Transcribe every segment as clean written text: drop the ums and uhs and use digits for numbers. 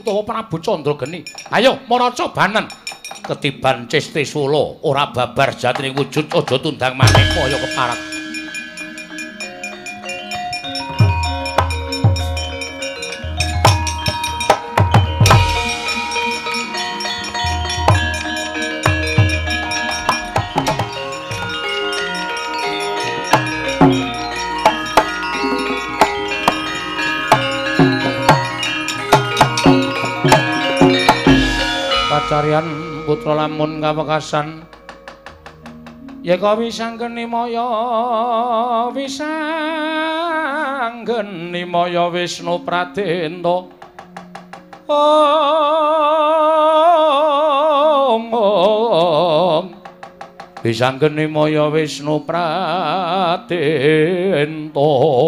utawa Prabu Candrageni. Ayo maraca banen. Ketiban Cesti Sula ora babar jatining wujud aja tundang maneh kaya keparat. Carian putra lamun kawekasan yeka wisanggeni maya Wisnu Pradenta om wisanggeni maya Wisnu Pradenta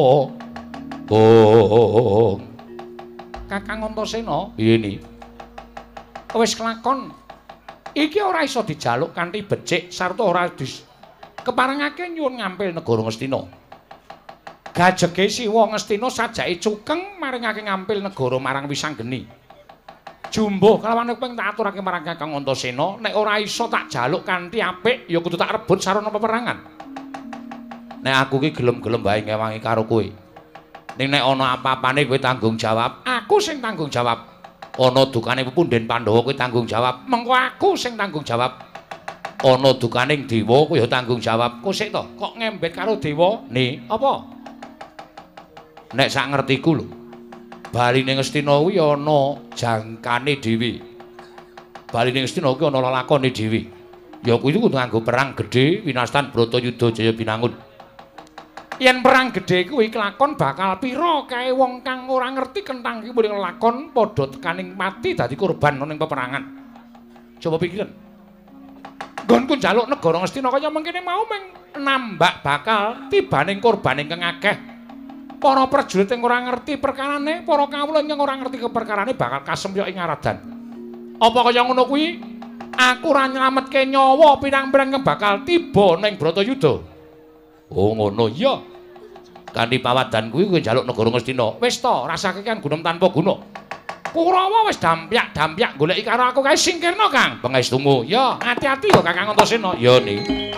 om Kakang Antasena piye ni wis kelakon iki ora iso dijaluk kanthi becik sarta ora keparengake nyuwun ngampil negara Ngastina. Gajege Siwa Ngastina sajake cukeng maringake ngampil negara marang Wisanggeni. Jumbuh kalawan ping tak aturake marang Kakang Antasena nek ora iso tak jaluk kanthi apik ya kudu tak rebut sarana peperangan. Nek aku ki gelem-gelem wae ngewangi karo kowe. Ning nek ana apa-apane kowe tanggung jawab, aku sing tanggung jawab. Ana dukane Punden Pandhawa kowe tanggung jawab, mengko aku sing tanggung jawab. Ana dukaning dewa kowe ya tanggung jawab. Kok sik to, kok ngembet karo dewa? Nih, apa? Nek sak ngertiku lho. Baline Ngastina kuwi ana jangkane dhewe. Baline Ngastina kuwi ana lelakone dhewe. Ya kuwi kudu nganggo perang gedhe winastan Bratayuda Jaya Binangun. Yen perang gedhe kuwi kelakon bakal pira kae wong kang ora ngerti kenthang iki muring lakon padha tekaning mati dadi korban ning peperangan. Coba pikiran. Nggonku njaluk negara Ngastina kaya mengkene mau meng nambak bakal tibaning korban ingkang akeh. Para prajurit sing ora ngerti perkarane, para kawula sing ora ngerti keperkarane bakal kasemyok ing aradan. Apa kaya ngono kuwi? Aku ora nyelametke nyawa pirang-pirang kang bakal tiba ning Bratayuda. Oh ngono iya. Kanthi pawadan kuwi kowe njaluk negara Ngastina. Wis to, rasake kan gunem tanpa guna. Kurawa wis dampyak-dampyak goleki karo aku kae singkirna, Kang. Pangestumu. Ya, hati-hati lho Kakang Antasena. Ya ni.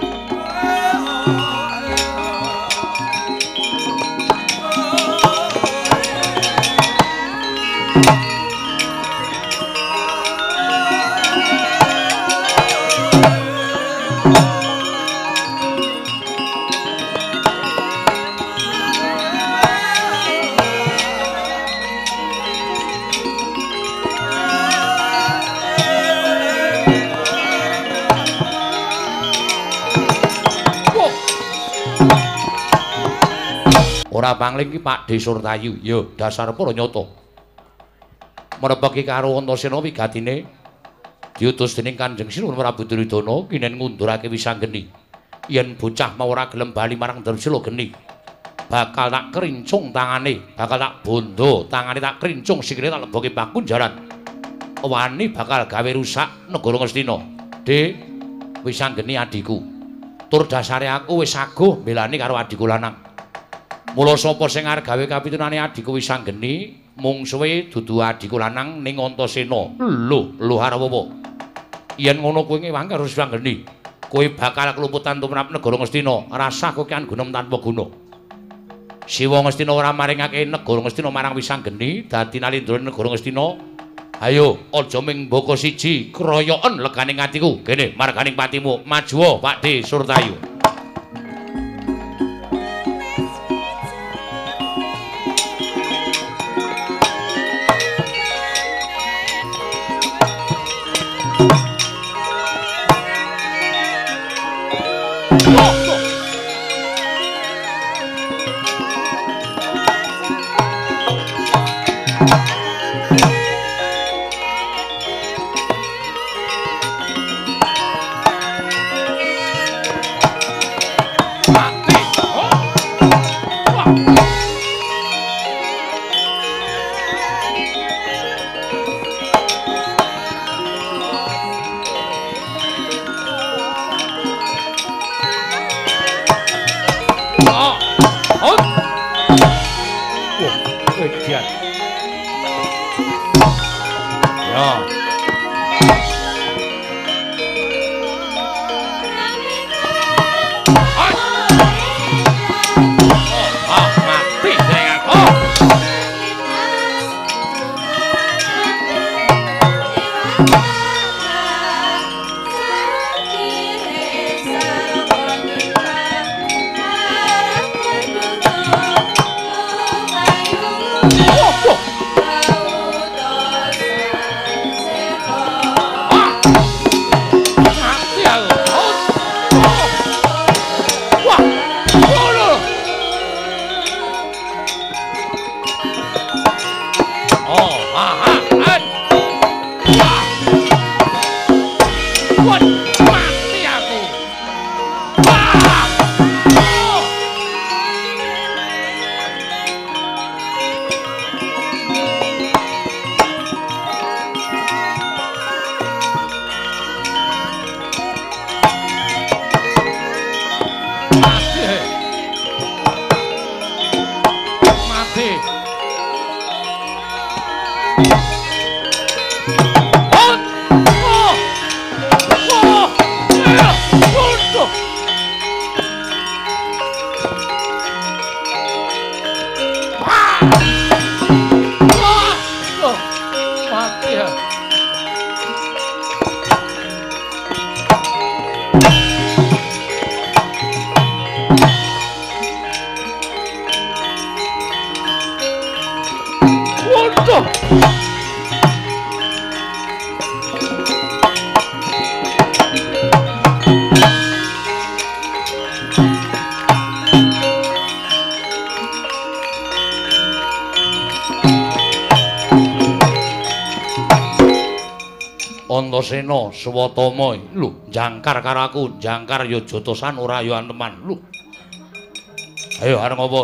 Ora pangling ki Pak De Surtayu. Ya, dasar para nyata. Mrepeki karo Antasena wigatine diutus dening Kanjeng Sinuwun Prabu Duryudana kinen ngundurake Wisanggeni. Yen bocah mau ora gelem bali marang Darsila Geni, bakal tak krincung tangane, bakal tak bondo tangane, tak krincung sikile, tak lebokke pakunjaran. Wani bakal gawe rusak negara Ngastina. De Wisanggeni adiku. Tur dasare aku wis saguh mbelani karo adiku lanang. Mula sapa sing arep gawe kapitunane adiku Wisanggeni, mungsuhe dudu adiku lanang ning Antasena. Lho arep apa? Yen ngono kowe ngewang karo Wisanggeni, kowe bakal kelumputan tumrap negara Ngastina. Rasah kowe kan gunem tanpa guna. Siwa Ngastina ora maringake negara Ngastina marang Wisanggeni dadi nalindra negara Ngastina. Ayo, aja ming mbaka siji, kroyoken leganing atiku. Kene marganing patimu, maju Pak De Surtayu. Antasena Swatama lho jangkar karo aku jangkar ya jotosan ora ya anteman lho ayo arep apa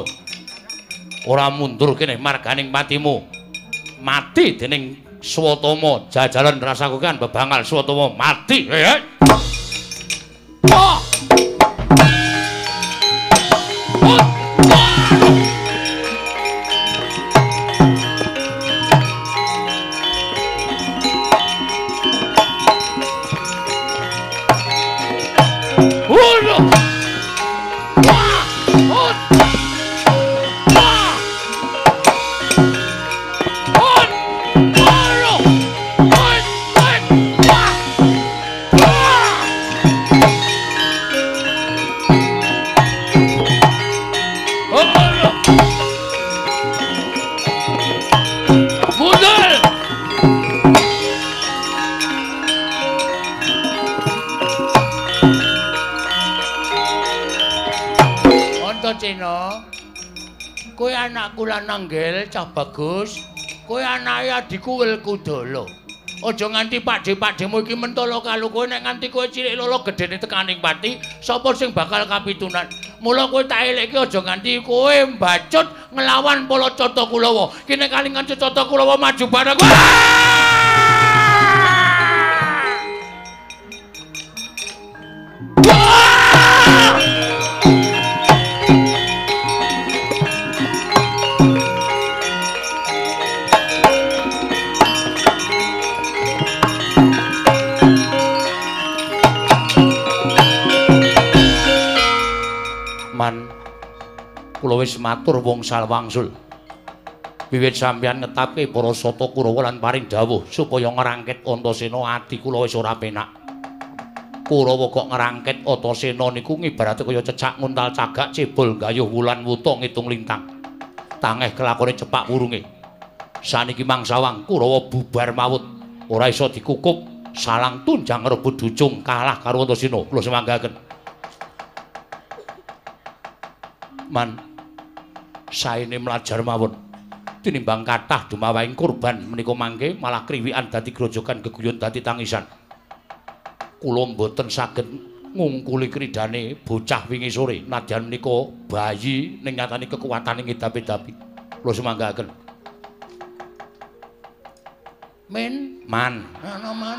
ora mundur kene marganing patimu mati dening Swatama jajalan rasaku kan bebangal Swatama mati Kowe anakku lanang Gel cah bagus. Kowe anake adikku Wilkudala. Aja nganti pakde-pakdemu iki mentolo karo kowe nek nganti kowe cilik lolo gedene tekaning pati, sapa sing bakal kapitunan? Mula kowe tak elekke aja nganti kowe mbacut nglawan Palacata Kulawa. Kene kalingan Cacata Kulawa maju bareng. Kula wis matur wongsal wangsul. Wiwit sampeyan ngetapke para sata Kurawa lan paring dawuh supaya ngrangket Antasena ati kula wis ora penak. Kurawa kok ngrangket Antasena niku ngibarate kaya cecak nguntal cagak cebol gayuh wulan wuta ngitung lintang. Tangeh kelakone cepak wurunge. Saniki mangsawang Kurawa bubar mawut, ora iso dikukup, salang tunjang rebut ducung kalah karo Antasena. Kula semanggaken. Man saene mlajar mawon tinimbang kathah dumawahing kurban menika mangke malah kriwikan dadi grojogan geguyon dadi tangisan kula mboten saged ngungkuli kridane bocah wingi sore nadyan menika bayi ning nyatane kekuatane ngidapi-dapi kula semanggaken man ana man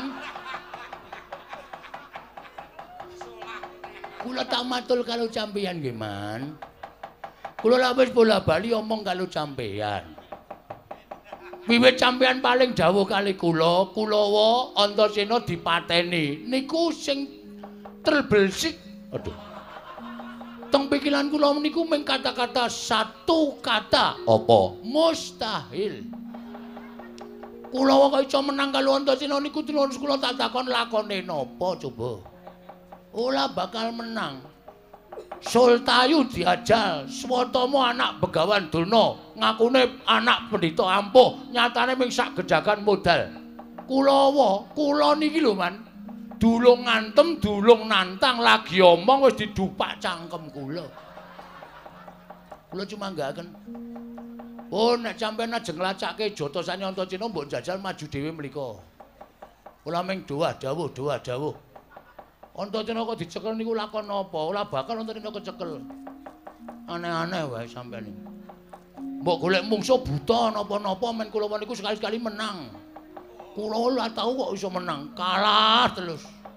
kula tak matur kalau sampeyan nggih man. Kula lak wis bola-bali omong karo sampeyan. Wiwit sampeyan paling dawuh kali kula, Kulawa Antasena dipateni. Niku sing terbelsik. Aduh. Teng pikiran kula niku mung kata-kata satu kata. Apa? Mustahil. Kulawa kok iso menang karo Antasena niku terus kula tak takon lakone napa coba. Ora bakal menang. Sultayu diajal, Swatama anak Begawan Durna, ngakune anak pendhita ampuh, nyatane ming sak gejagan modal. Kulawa, kula niki lho Man, dulung ngantem, dulung nantang, lagi omong wis didupak cangkem kula. Kula cuma nggaken. Oh, nek sampeyan ajeng nglacake Jatasane Antasena mbok jajal maju dhewe mlika. Kula ming dawuh. Antasena kok dicekel niku lakon napa? Ora bakal Antasena kecekel. Aneh-aneh wae sampeyan iki. Mbok golek mungsuh buta napa-napa men kula niku sekali-sekali menang. Kula ora tau kok iso menang, kalah terus.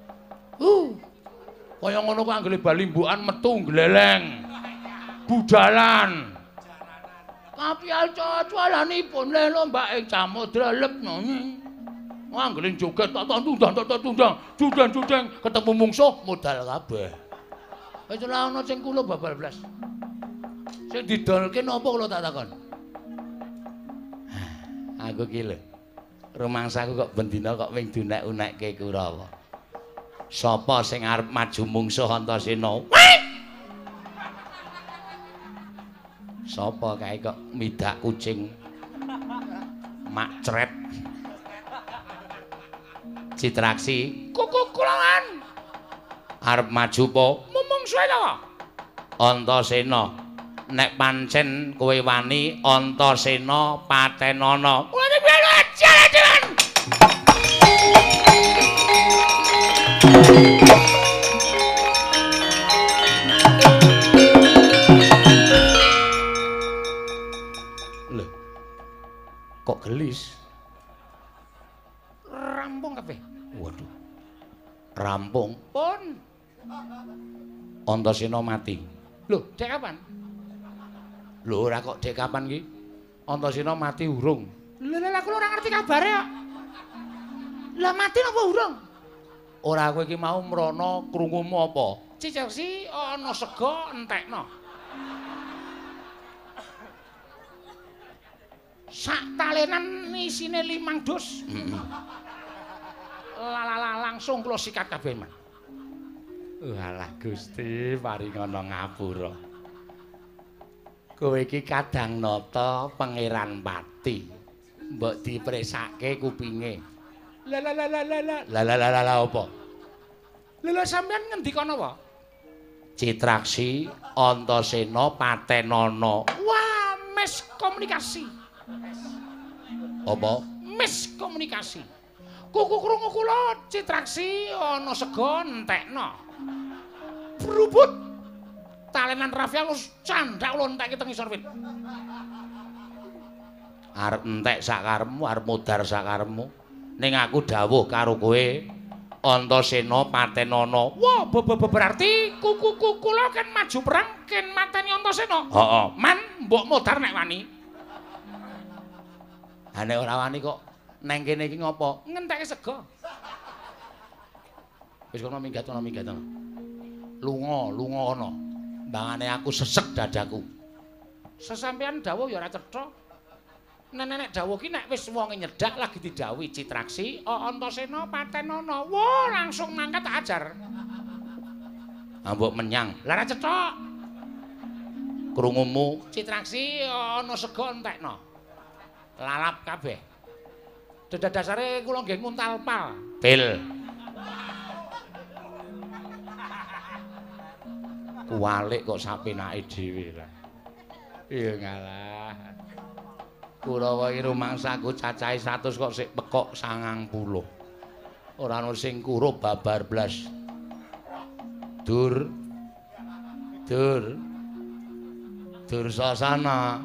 Kaya ngono kok anggere balimbukan metu gleleng. Budalan. Kapial cualanipun lelo mbak ing Samudra lep nonyi. Anggelin joget tak tundang, ketemu mungsuh modal kabeh. Wis ora ana sing kula babal blas. Sing didolke napa kula tak takon? Aku ki lho. Rumangsaku kok bendina kok ming dunek-unekke Kurawa. Sapa sing arep maju mungsuh Antasena? Sapa kae kok midak kucing makcret? Citraksi, kuku kulangan. Arep maju po, mumungsuhe to. Antasena, nek pancen kowe wani Antasena patenana. Kuwi piye jalan. Lho. Kok gelis? Rampung kabeh. Waduh. Rampung. Pun. Antasena mati. Lho, dek kapan? Lho, ora kok dek kapan ki? Antasena mati urung. Lha aku ora ngerti kabare kok. Lah mati napa urung? Ora kowe iki mau mrana krungumu apa? Cicersi ana sega entekno. Sak talenan isine 5 dus. Langsung kula sikat kabeh, Man. Walah Gusti, paringana ngapura. Kowe iki kadang nata pangeran pati. Mbok dipresake kupinge. Lah apa? Lha sampean ngendika napa? Citraksi Antasena patenana. Wah, miskomunikasi. Apa? Miskomunikasi. Kuku krungu kula Citraksi ana sega entekno. Brubut. Talenan Rafialus candhak kula entekke teng isor wit. Arep entek sakarepmu, arep mudhar sakarepmu. Ning aku dawuh karo kowe Antasena patenana. Wah, berarti kuku kula kan maju perang ken mateni Antasena. Heeh. Man, mbok mudhar nek wani. Ha nek ora wani kok neng kene iki ngopo? Ngentekke sega. Wis kono minggat. Lunga ana. Mbangane aku sesek dadaku. Sesampeyan dawuh ya ora cetha. Nenek dawuh ki nek wis wonge nyedak lagi didhawuhi Citraksi, Antasena patenana. Wah, langsung mangkat ajar. Mbok menyang. Lah ora cetha. Krungumu Citraksi ana sega entekno. Lalap kabeh. Dadah dasare kula nggih nguntal pal. Pil. Kuwalik kok sapenake dhewe lah. Iya ngalah. Kurawa iki rumangsaku cacahe 100 kok sik pekok 90. Ora ono sing kurup babar blas. Dur Dursasana.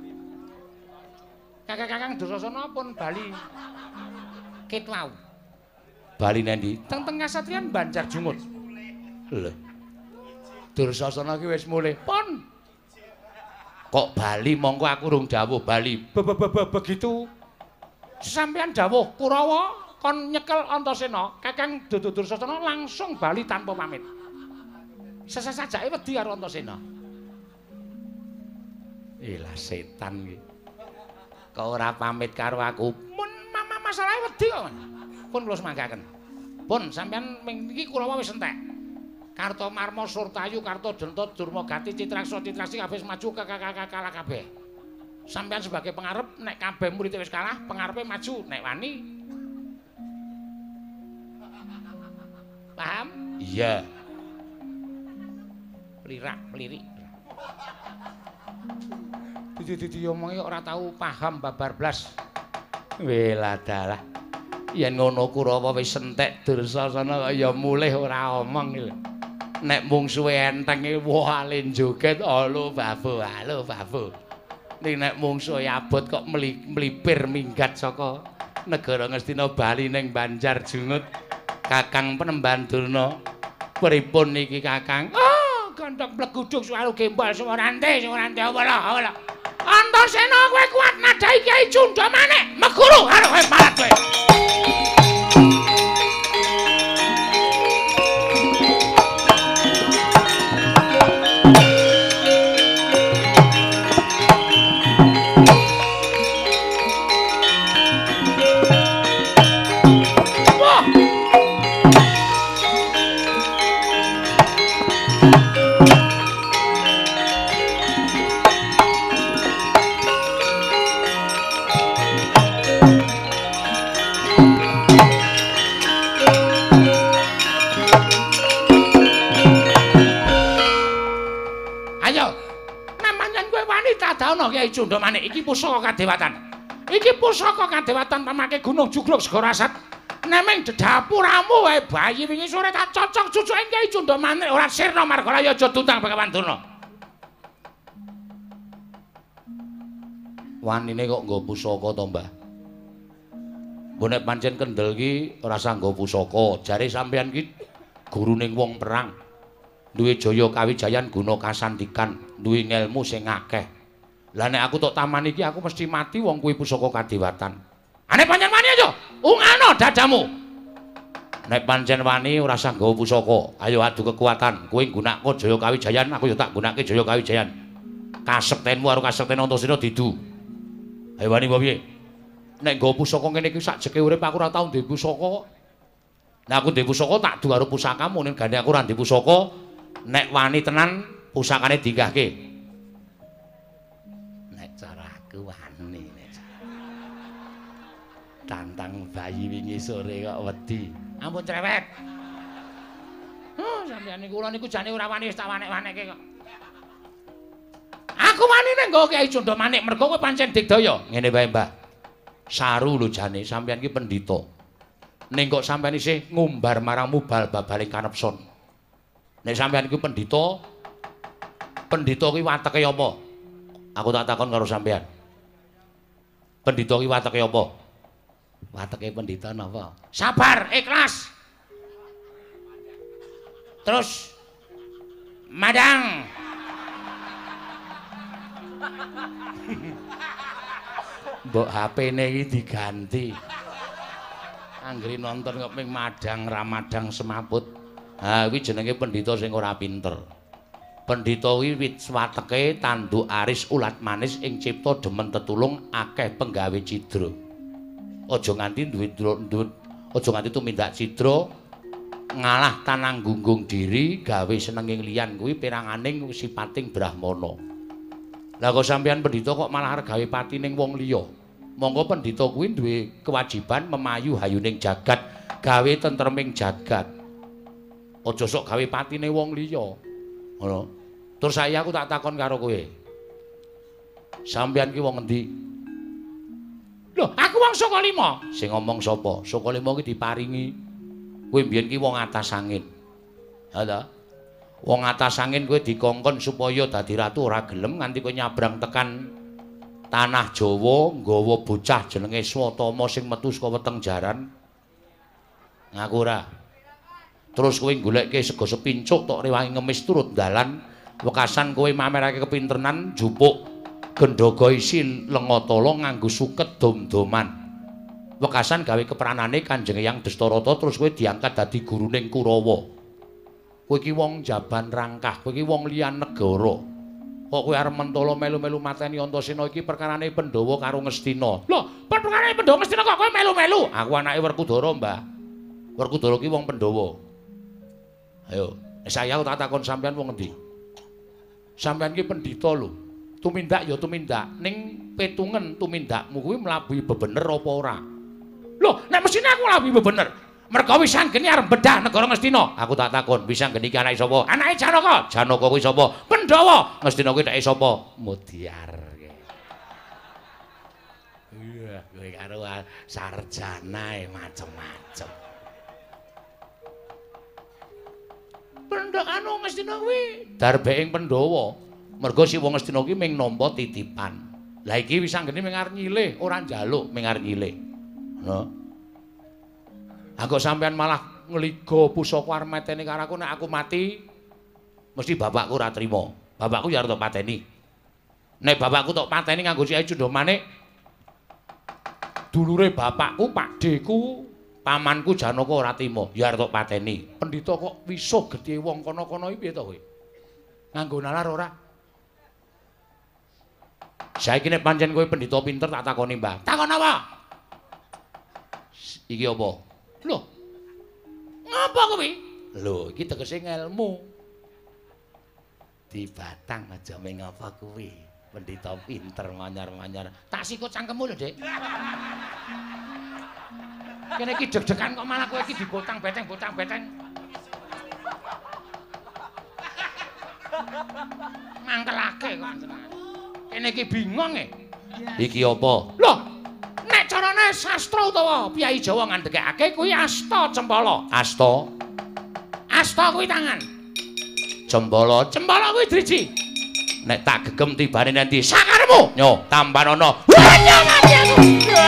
Kakang Dursasana pun bali ket wau. Bali nendi? Teng kasatriyan Banjar Jungut. Lho. Dursasana ki wis mulih. Pun. Kok bali mongko aku rung dawuh bali. Begitu Sampeyan dawuh Kurawa kon nyekel Antasena, Kakang Dursasana langsung bali tanpa pamit. Sesajake wedi karo Antasena. Ilah setan iki. Kok ora pamit karo aku? Mun masalahe wedi kok. Pun kula semanggaken. Pun sampeyan iki Kurawa wis entek. Kartomarma Surtayu Karto Denta Durmagati Citraksa Citrasi kabeh maju kalah kabeh. Sampeyan sebagai pengarep nek kabeh murid wis kalah, pengarepe maju nek wani. Paham? Iya. Lirik. Dadi omongi ora tau paham babar blas. Weladalah. Yen ngono Kurawa wis entek Dursasana kaya mulih ora omong iki. Nek mungsuhe enteng iki wale joget halo babu. Ning nek mungsuhe abot kok mlipir minggat saka negara Ngastina bali ning Banjar Jungut. Kakang Penemban Durna. Pripun niki Kakang? Oh, gondhok bleguduk suwaru gembal suwarante apa. Antasena kowe kuat nadai Kyai Cundamanik, meguru karo kowe malat kowe. Kyai Cundamanik iki pusaka kadewatan. Iki pusaka kadewatan pamake Gunung Jugluk Segara Asat. Nemeng dapuramu wae bayi wingi sore tak cocok cucuke Kyai Cundamanik ora sirna Margalaya aja tuntang Bagawan Durna. Wanine kok nggo pusaka to, Mbah? Mbok nek pancen kendel ki ora usah nggo pusaka. Jare sampeyan ki guruning wong perang. Duwe jaya kawijayan guna kasantikan, duwe ngelmu sing akeh. Lah nek aku tok taman iki aku mesti mati wong kuwi pusaka kadewatan. Ane pancen wani aja, ungano dadamu. Nek pancen wani ora usah nggawa pusaka, ayo adu kekuatan. Kowe nggunakake jaya kawijayan, aku ya tak gunakake jaya kawijayan. Kasektenmu karo kasekten Antasena didu. Ayo wani apa piye? Nek nggawa pusaka ngene iki sak jeke urip aku ora tau duwe pusaka. Nek aku duwe pusaka tak du karo pusakamu, nek gane aku ora duwe pusaka, nek wani tenan pusakane dinggahke. Wani tantang bayi wingi sore kok wedi. Ampun cerewet. Sampeyan niku kula niku jane ora wani wis tak wanek-wanekke kok. Aku wani nek nggo Kyai Cundamanik mergo kowe pancen digdaya. Ngene wae, Mbah. Saru lho jane sampeyan ki pendhita. Ning kok sampeyan isih ngumbar marang mubal babale kanepson. Nek sampeyan iku pendhita kuwi wateke apa? Aku tak takon karo sampeyan. Pendhita ki wateke apa? Wateke pendhita napa? Sabar, ikhlas. Terus madang. Mbok HP-ne iki diganti. Anggere nonton kok ping madang ramadang semaput. Ha kuwi jenenge pendhita sing ora pinter. Pendhita kuwi wit wateke tanduk aris ulat manis ing cipta demen tetulung akeh penggawe cidra. Aja nganti aja nganti tumindak cidra ngalah tananggunggung diri gawe senenging liyan kuwi piranganing sipating brahmana. Lah kok sampeyan pendhita kok malah arep gawe patining wong liya. Monggo pendhita kuwi duwe kewajiban memayu hayuning jagat, gawe tentreming jagat. Aja sok gawe patine wong liya. Ngono. Terus saya aku tak takon karo kowe. Sampeyan ki wong endi? Lho, aku wong Sokalima. Sing ngomong sapa? Sokalima ki diparingi. Kowe mbiyen ki wong atas angin. Ha ta? Wong atas angin kowe dikongkon supaya dadi ratu ora gelem nganti kowe nyabrang tekan tanah Jawa nggawa bocah jenenge Swatama sing metu saka weteng jaran. Ngaku ora. Terus kowe goleke sega sepincuk tok rewangi ngemis turut dalan. Wekasan kowe mamerake kepinterenan jupuk gendhaga isi lenga tala nganggo suket dom-doman. Wekasan gawe keperanane Kanjeng Hyang Dastarata terus kowe diangkat dadi guruning Kurawa. Kowe iki wong jaban rangkah, kowe iki wong liyan negara. Kok kowe arep mentolo melu-melu mateni Antasena iki perkarane Pandhawa karo Ngastina. Lho, perkarane Pandhawa Ngastina kok kowe melu-melu? Aku anake Werkudara, Mbah. Werkudara ki wong Pandhawa. Ayo, saya tak takon sampean wong endi? Sampean ki pendhita lho. Tumindak ya tumindak, ning petungen tumindakmu kuwi mlabuhi bebener apa ora? Loh, nek mesine aku mlabuhi bebener. Merga Wisanggeni arep bedah negara Ngastina. Aku tak takon, Wisanggeni iki anake sapa? Anake Janaka. Janaka kuwi sapa? Pandhawa. Ngastina kuwi anake sapa? Mutiar. Iya, kowe karo sarjana macem-macem. Pendhakane Ngastina kuwi darbeking Pandhawa. Merga si wong Ngastina kuwi ming nampa titipan. Lah iki Wisanggeni ming arep nyilih, ora njaluk ming arep nyilih. Heeh. Aku sampean malah ngeliga pusaka arep mateni karo aku nek aku mati mesti bapakku ora trima. Bapakku ya arep tak pateni. Nek bapakku tok pateni nganggo Kyai Cundamanik dulure bapakku, pakdeku, pamanku Janaka ora trima, ya arep tak pateni. Pendhita kok wisuh gedhe wong kono-kono iki piye to kowe? Nganggo nalar ora? Saiki nek pancen kowe pendhita pinter tak takoni, Mbah. Takon apa? Iki apa? Loh, ngapa kuwi? Lho, iki tegese ngelmu. Di Batang aja ming ngapa kuwi. Pendhita pinter manyar-manyar. Tak sikut cangkemmu lho, Dik. Kene iki deg-degan kok malah kowe iki dibotang beteng. Mangkelake kok. Kene iki bingung e. Iki apa? Loh, nek carane sastra utawa piyai Jawa ngandhekake kuwi asta cempala. Asta. Asta kuwi tangan. Cempala kuwi driji. Nek tak gegem tibane nanti sakaremu. Nyo, tampanana. Wanya mati aku.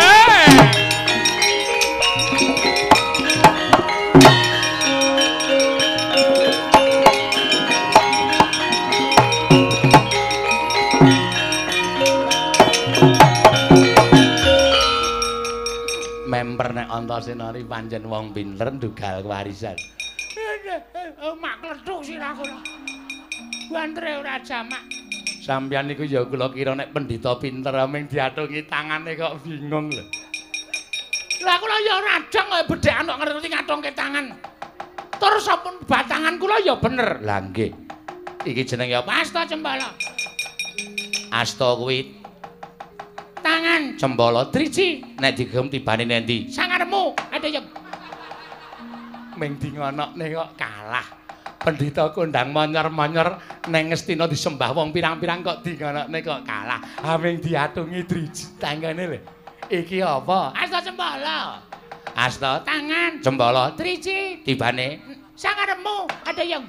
Member nek Antasena ri pancen wong pinter ndugal warisan. Mak kledhuk sirahku. Bantre ora jamak. Sampeyan niku ya kula kira nek pendhita pinter ming diatungi tangane kok bingung lho. Lah kula ya radang kaya bedhekan kok ngerti ngatungke tangan. Terus sampun batangan kula ya bener. Lah nggih. Iki jenenge apa? Asta cempala. Asta kuwi tangan cembala driji nek digem tibane nendi sangaremu ada yang ming dingonokne kok kalah pendhita kondang monyor-monyor neng Ngastina disembah wong pirang-pirang kok dingonokne kok kalah aming diatungi driji tanggane lho iki apa asta cembala asta tangan cembala driji tibane sangaremu ada yang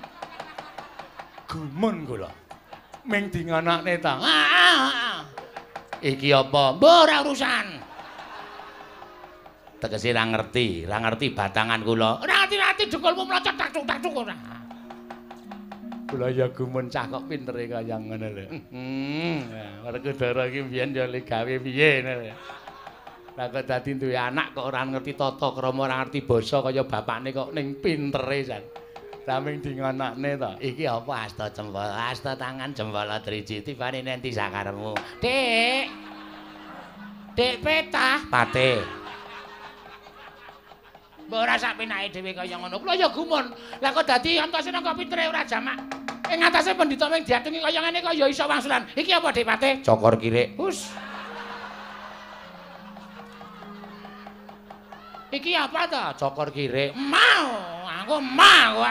gumun kula ming dingonokne ta iki apa? Mbah ora urusan. Tegese ra ngerti batangan kula. Ora ngerti dhukulmu mlocot tak-tak ora. Kula ya gumun cah kok pintere kaya ngono lho. Werkudara iki mbiyen ya le gawe piye ngono. Lah kok dadi duwe anak kok ora ngerti tata krama, ora ngerti basa kaya bapakne kok ning pintere jan. Saming dingonakne to. Iki apa asta cembala, asta tangan cembala driji tibane nenti sakaremu. Dik. Dik petah pate. Mbok ora sak penake dhewe kaya ngono. Kula ya gumun. Lah kok dadi Antasena kok pintere ora jamak. Ing atase pendhita ming diatungi kaya ngene kok ya iso wangsulan. Iki apa Dik Pate? Cokor kirik. Hus. Iki apa to? Cokor kirik. Mau. Aku mau.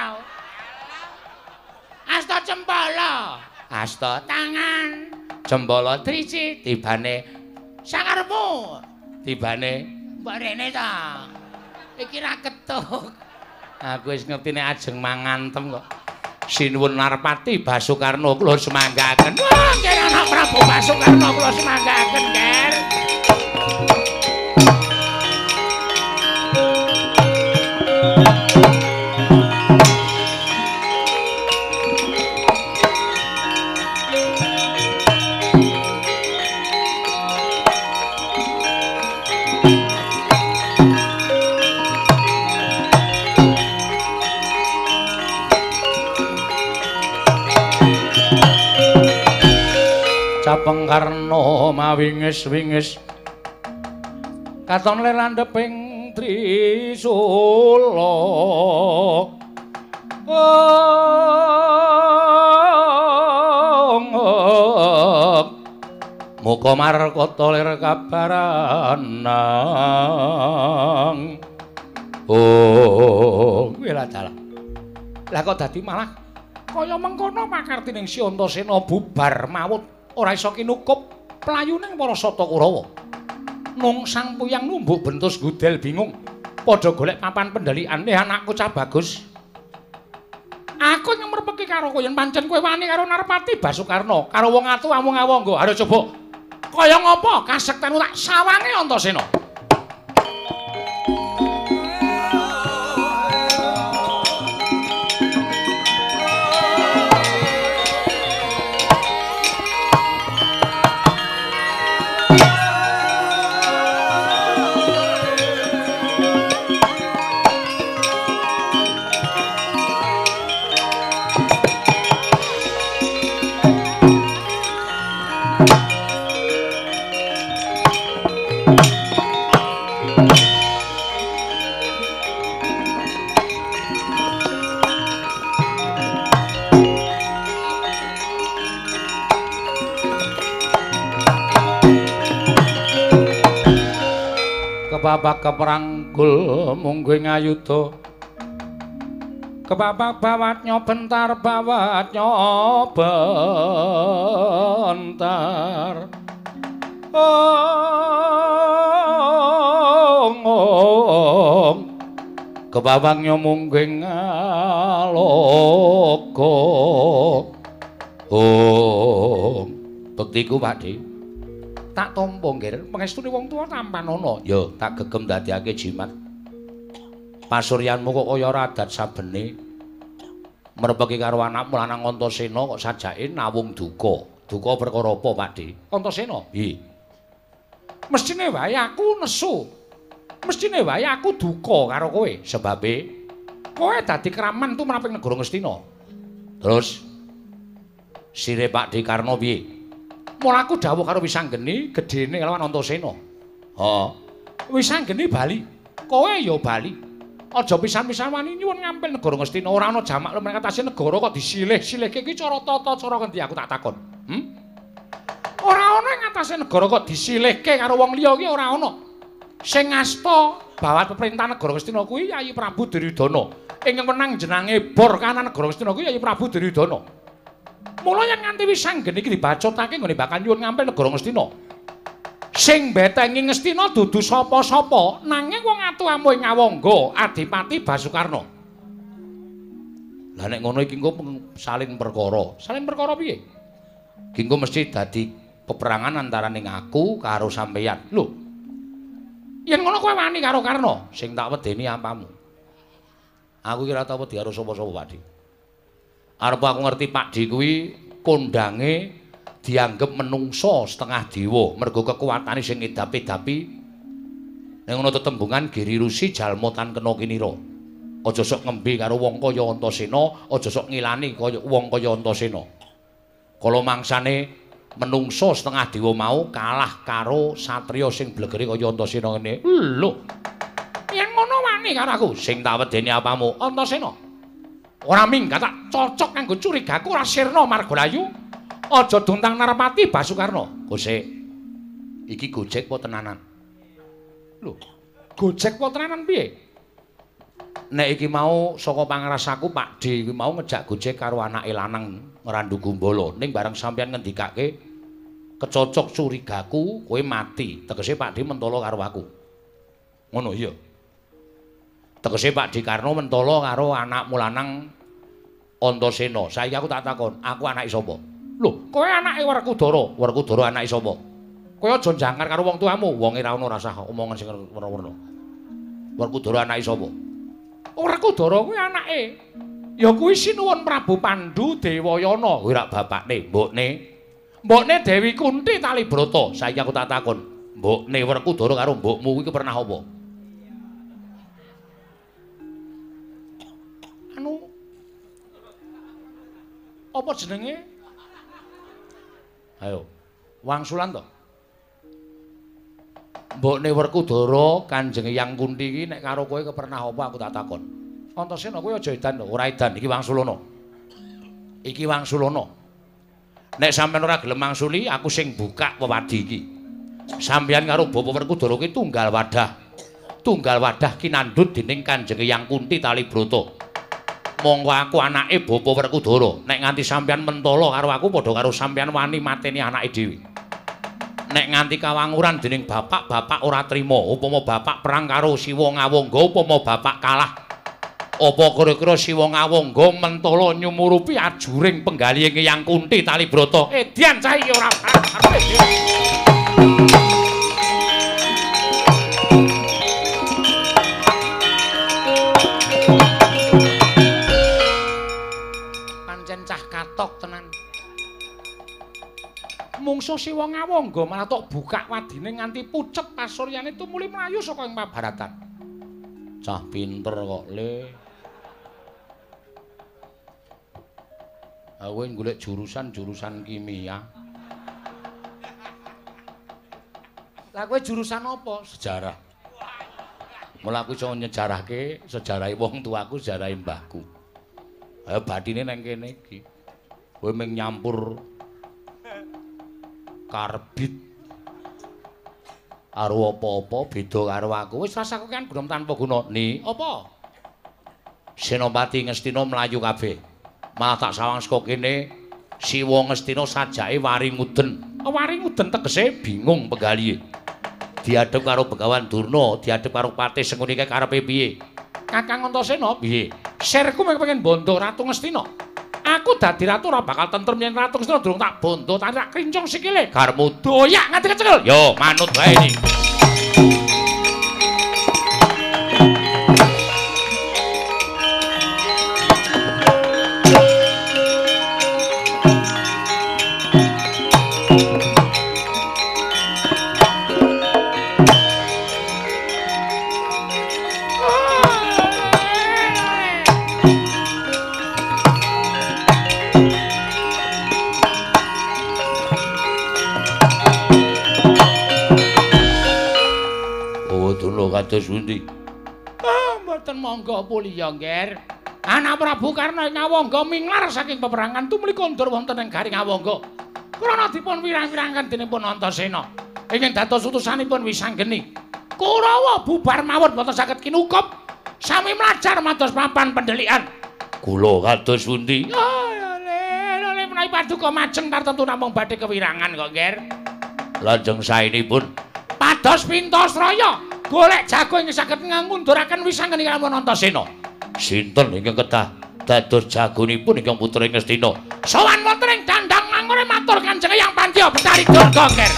Asta cempala, asta tangan, cembala driji tibane sakaremu, tibane mbok rene ta. Iki ra ketuk. Aku wis ngerti nek ajeng mangantem kok. Sinuwun Narpati Basukarna kula semanggaken. Wah, kene anak Prabu Basukarna kula semanggaken, Ger. Pengkarna mawingis-wingis katon lelandheping Trisula muga markata lir kabaranang kuwi lah dalah lah kok dadi malah kaya mengkono pakartining Si Antasena bubar mawut ora iso kinukup playuning para Sata Kurawa. Nung sang puyang numbuk bentus gudel bingung padha golek papan pendaliane anakku cah bagus. Aku nyemrepeki karo kowe yen pancen kowe wani karo Narpati Basukarna karo wong atu amung awangga. Ayo coba kaya ngapa kasektenmu tak sawange Antasena. Kebabak keperanggul mungguing ayuda kebabak bawatnya bentar kebabaknya mungguing aloka bektiku Pakde tak tampa nggih pangestune wong tuwa tampan ana ya tak gegem dadiake jimat pasuryanmu kok kaya ora adat sabene merepeki karo anakmu lanang Antasena kok sajake nawung duka perkara apa Pakde Antasena piye mestine wae aku nesu mestine wae aku duka karo kowe sebabe kowe dadi kraman tumraping negara Ngastina terus sire Pakde Karna piye mulaku dawuh karo Wisanggeni gedene lawan Antasena. Wisanggeni bali. Kowe ya bali. Aja pisan-pisan wani nyuwun ngampil negara Ngastina ora ana jamak lumeneng atase negara kok disilih-silihke iki cara tata cara ngendi aku tak takon. Ora ana ing atase negara kok disilihke karo wong liya iki ora ana. Sing ngasta bawat peperintah negara Ngastina kuwi Yayi Prabu Duryudana. Ing menang jenenge Bor kanan negara Ngastina kuwi Yayi Prabu Duryudana. Mula yen nganti Wisanggeni iki dibacotake nggone bakal nyuwun ngampil negara Ngastina. Sing mbetengi Ngastina dudu sapa-sapa, nanging wong atu amuh ing Awangga, Adipati Basukarna. Lah nek ngono iki engko salin perkara. Salin perkara piye? Iki engko mesti dadi peperangan antaraning aku karo sampeyan. Lho. Yen ngono kowe wani karo Karna, sing tak wedeni apamu. Aku iki ora tau wedi karo sapa-sapa, Pakde. Arep aku ngerti Pakde kuwi kondange dianggep menungso setengah dewa mergo kekuatane sing edapi-edapi ning ngono tetembungan Giri Rusi jalma tan kena kinira. Aja sok ngembe karo wong kaya Antasena, aja sok ngilani kaya wong kaya Antasena. Kala mangsane menungso setengah dewa mau kalah karo satriya sing blegere kaya Antasena ngene. Lho. Yen ngono wani karo aku sing tak wedeni apamu Antasena. Ora minggat tak cocok kanggo curigaku ora sirna Margalayu. Aja duntang Narpati Basukarna. Gosek. Iki gojek apa tenanan? Lho, gojek apa tenanan piye? Nek iki mau saka pangrasaku Pakde iki mau ngejak gojek karo anake lanang Randu Gumbala. Ning bareng sampeyan ngendikake kecocok curigaku kowe mati. Tegese Pakde mentala karo aku. Ngono iya. Tegese Pakde Karna mentala karo anakmu lanang Antasena. Saiki aku tak takon, aku anake sapa? Lho, kowe anake Werkudara. Werkudara anake sapa? Kowe aja jangkar karo wong tuamu. Wonge ra ono rasah omongan sing werna-werna. Werkudara anake sapa? Werkudara kuwi anake. Ya kuwi Sinuwun Prabu Pandhu Dewayana. Kuwi rak bapakne, mbokne. Mbokne Dewi Kunti Talibrata. Saiki aku tak takon, mbokne Werkudara karo mbokmu kuwi pernah apa? Apa jenenge? Ayo. Wangsulan to. Mbokne Werkudara Kanjeng Hyang Kunthi iki nek karo kowe kepernah apa aku tak takon. Antasena kowe aja edan lho, ora edan iki Wangsulana. Iki Wangsulana. Nek sampeyan ora gelem mangsuli, aku sing buka wewadi iki. Sampeyan karo Bapak Werkudara ki tunggal wadah. Tunggal wadah kinandhut dening Kanjeng Hyang Kunthi Talibrata. Monggo aku anake Bapak Werkudara. Nek nganti sampeyan mentala karo aku padha karo sampeyan wani mateni anake dhewe. Nek nganti kawanguran dening bapak ora trima, upama bapak perang karo Siwa Ngawangga, upama bapak kalah. Apa kira-kira Siwa Ngawangga mentala nyumurupi ajuring penggalihing Hyang Kunthi Talibrata. Edian cah iki ora pancen cah katok tenan. Mungsuh Siwa Ngawangga malah tok buka wadine nganti pucet pasuryane tumuli mlayu saka ing Mahabharatan. Cah pinter kok, Le. Aku golek jurusan kimia. Lah kowe jurusan apa? Sejarah. Mula aku iso nyejarahke sejarahe wong tuaku, sejarahe mbahku. Ayo bathine nang kene iki. Kowe mung nyampur karbit karo apa-apa beda karo aku. Wis rasaku kan guna tanpa guna. Ni, apa? Senopati Ngastina mlayu kabeh. Malah tak sawang saka kene Siwa Ngastina sajake waringuden. Waringuden tegese bingung penggalihe. Diadhep karo Begawan Durna, diadhep karo Patih Sengkuni karepe piye? Kakang Antasena piye? Sirku pengen bondo Ratu Ngastina. Aku dadi ratu ora bakal tentrem yen Ratu Ngastina durung tak bondo, tak krincong sikile. Garmu doyak nganti kecekel. Yo, manut wae iki. Kados pundi? Mboten monggo puliya, Nger. Anak Prabu Karna Ngawangga minglar saking peperangan tumuli kondur wonten ing Garing Ngawangga. Krana dipun wirang-wirangan dening pun Antasena. Ingin dados utusanipun Wisanggeni. Kurawa bubar mawon boten saged kinukup. Sami mlajar mados papan pendhelikan. Kula kados pundi? Lele menawi paduka majeng tartemtu namung badhe kewirangan kok, Nger. Lajeng saenipun pados Pintasraya. Golek jago ingkang saged ngangunduraken Wisanggeni kalawan Antasena. Sinten ingkang kedah dados jagonipun ingkang putra Ngastina? Sowan wonten ing dandang mangkore matur Kanjeng Hyang Pandya Betari Durga, Nger.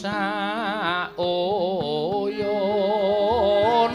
saoyon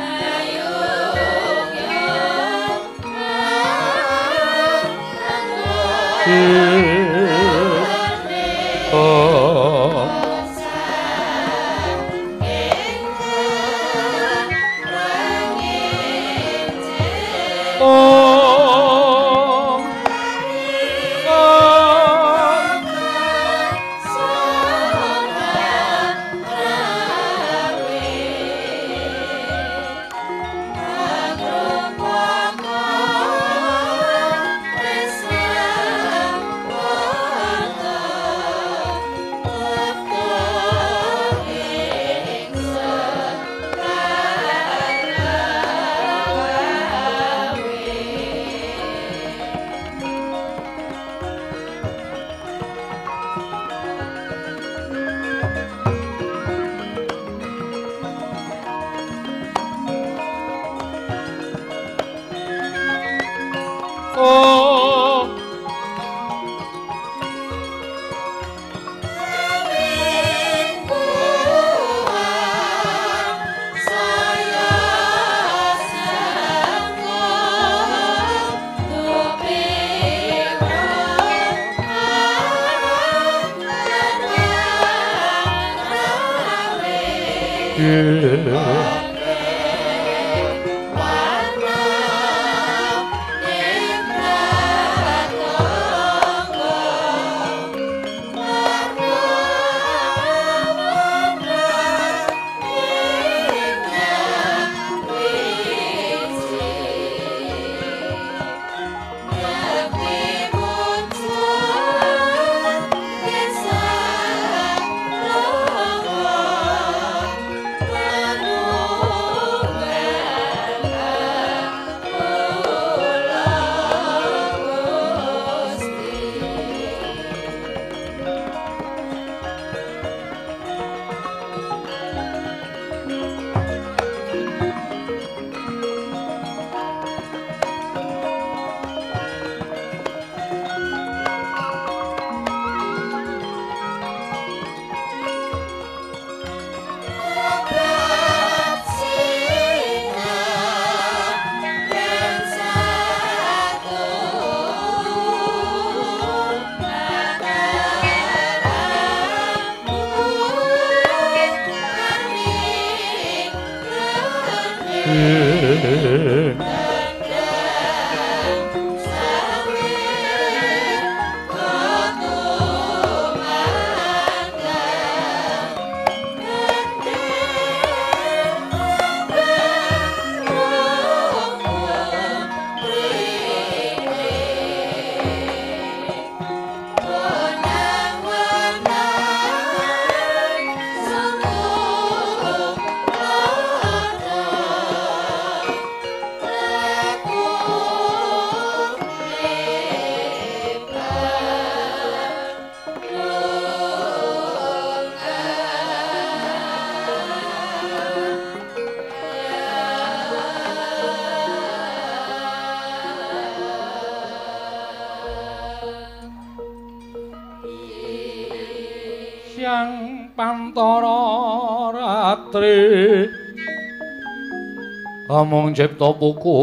amung cipta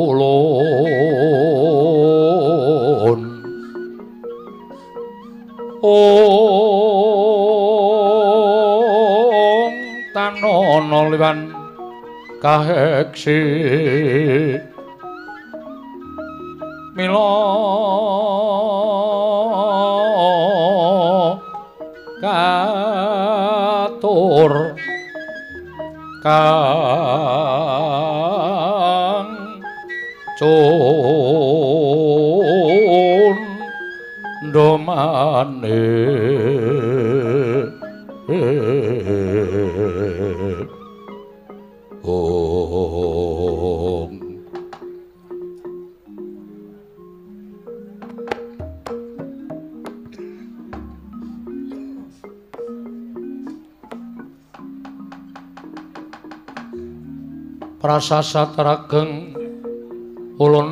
pukulun ong tanono liwan kaheksi mila katur kang condomane prasasat rageng ulun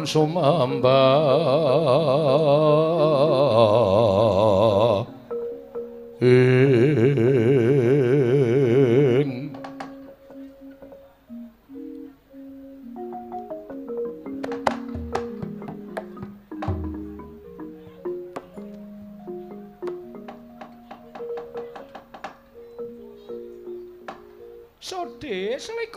sumembah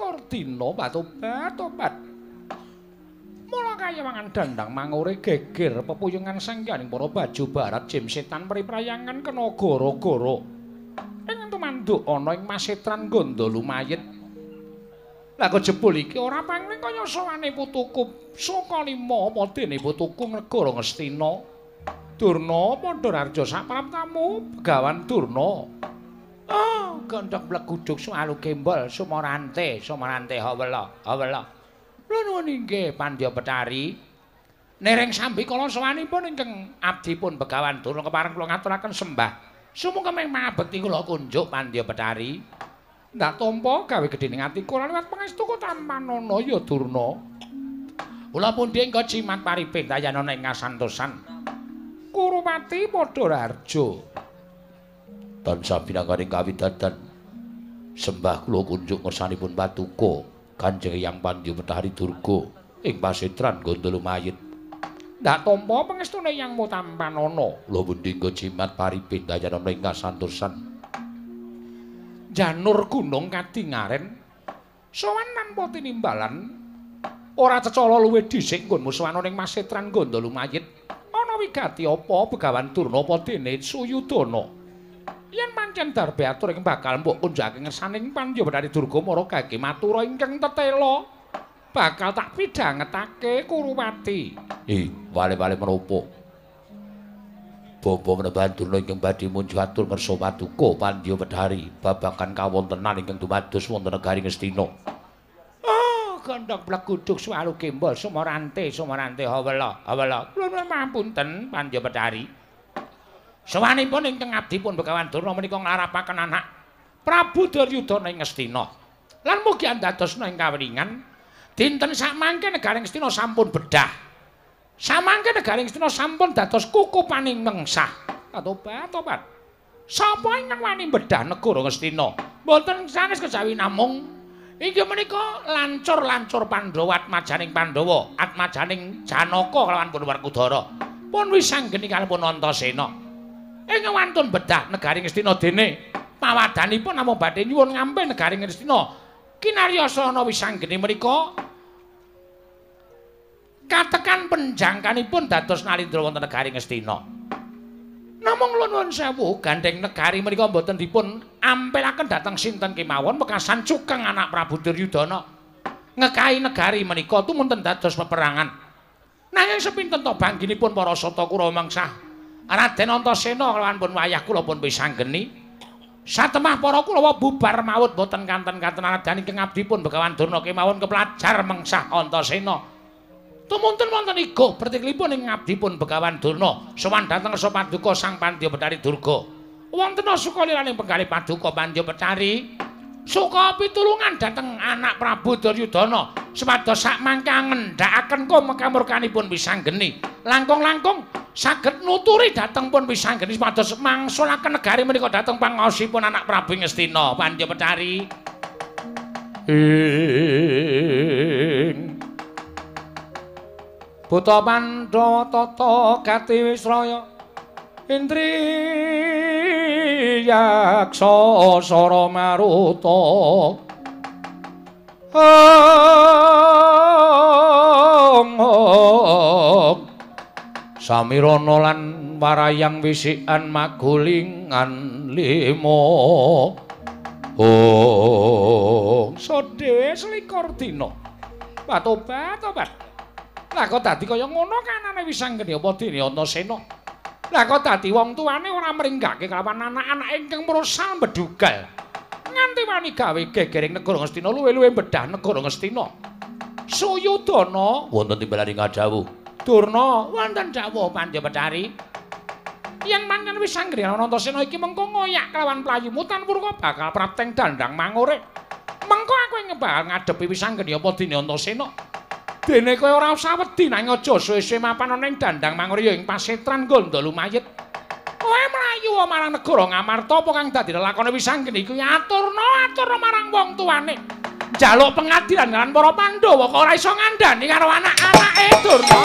dina tobat. Mula kaya mangan dandang mangure geger pepuyungan sangganing para baju barat jim setan priprayangan kena gara-gara. Ing tumanduk ana ing masetran gondo lumayit. Lah kok jebul iki ora pangling kaya sowane putuku saka lima apa dene putuku negara Ngastina. Durna Pandhararja sapraptamu Begawan Durna. Oh, gondhok bleguduk sualu kembol sumarante hawela. Kula nuwun inggih Pandya Betari. Nereng sambi kala sawanipun ingkang abdipun Begawan Durna kepareng kula ngaturaken sembah. Sumangga mangabekti kula kunjuk Pandya Betari. Ndak tampa gawe gedhening ati kula liwat pangestu Tampanana ya Durna. Kula pundi engko cimat pariping dayanana ing kasantosan. Kurupati Pandhararja. Tansah pinangaring kawidadan sembah kula kunjuk ngersanipun Patuko. Kanjeng Hyang Pandya Betari Durga ing pasetran Gondolumayit. Ndak tampa pangestune Hyang Tampanana. Lha pundi nggo jimat paripin dayanana ing kasantosan. Janur gunung kadingaren sowan tanpa tinimbalan ora cecala luwih dhisik nggon musuhana ning masetran Gondolumayit. Ana wigati apa Begawan Durna apa dene Suyudana? Yen pancen darbe atur ing bakal mbok kunjake ngersaning Pandya Betari Durga mara gage matura ingkang tetela bakal tak pidhangetake Kurupati. Wale-wale menapa? Bapa menawi Durna ingkang badhe munjuk atur ngersa Patuko Pandya Betari babagan kawontenan ingkang dumados wonten negari Ngastina. Oh, gondhok bleguduk sualu kembol sumarante hawela. Kula mapunten Pandya Betari. Sawanipun ingkang abdipun Begawan Durna menika nglarapaken anak Prabu Duryudana ing Ngastina. Lan mugi andadosna ing kawringan dinten sakmangke negaring Ngastina sampun bedhah. Samangke negaring Ngastina sampun dados kukupaning mengsah. Tobat. Sapa ingkang wani bedhah negara Ngastina? Mboten sanes kejawi namung inggih menika lancur Pandhawa atmajaning Pandhawa, atmajaning Janaka kalawan pun Werkudara. Pun wisanggeni kalipun Antasena. Ing wantun bedhah negari Ngastina dene pawadanipun namung badhe nyuwun ngambil negari Ngastina kinaryasa ana wisanggeni menika katekan penjangkanipun dados nalindra wonten negari Ngastina. Namung nuwun sewu gandeng negari menika boten dipun ampilaken dhateng sinten kemawon wekasan cukeng anak Prabu Duryudana. Ngekahi negari menika tumunten dados peperangan. Nanging sepinten to bangginipun para sata kura mengsah Raden Antasena kalawan pun wayah kula pun wisanggeni. Satemah para Kurawa bubar maut boten kanten-kanten aradan ingkang abdipun Begawan Durna kemawon kepelajar mengsah Antasena. Tumunten wonten iga pertiklipun ing abdipun Begawan Durna sowan dhateng Rasa Paduka Sang Pandya Betari Durga. Wonten sukaliraning penggalih Paduka Pandya Betari suka pitulungan dhateng anak Prabu Duryudana supados sakmangke ngendhakaken kamurkanipun wisanggeni. Langkung-langkung saged nuturi dhateng pun wisanggeni supados mangsulaken negari menika dhateng pangaosipun anak Prabu Ngastina Pandya Betari. Buta Pandhawa tata gati Wisraya Indri yaksa sara maruta Samirana lan warayang wisikan magulingan lima sedhe selikur dina tobat. Lah kok dadi kaya ngono kanane wisanggeni apa dene Antasena. Lah kok dadi wong tuane ora mringgake kelawan anak-anak ingkang mrosal bedugal. Nganti wani gawe gegering negara Ngastina luwih-luwih bedah negara Ngastina. Suyudana wonten timbalaning kadhawuh. Durna wonten dawuh Pandya Betari. Yen manjen wisanggeni Antasena iki mengko ngoyak kelawan playumu tan purka bakal prapteng dandang mangure. Mengko aku bakal ngadepi wisanggeni apa dene Antasena. Dene kowe ora usah wedi nang aja suwe-suwe mapan ana ing dandang mangure ya ing pasetran Gondolumayit. Kowe mlayu marang negara Ngamarta apa kang dadi lelakone wisanggeni kuwi aturna marang wong tuane. Njaluk pengadilan lan para Pandhawa kok ora iso ngandani karo anak-anake Durna.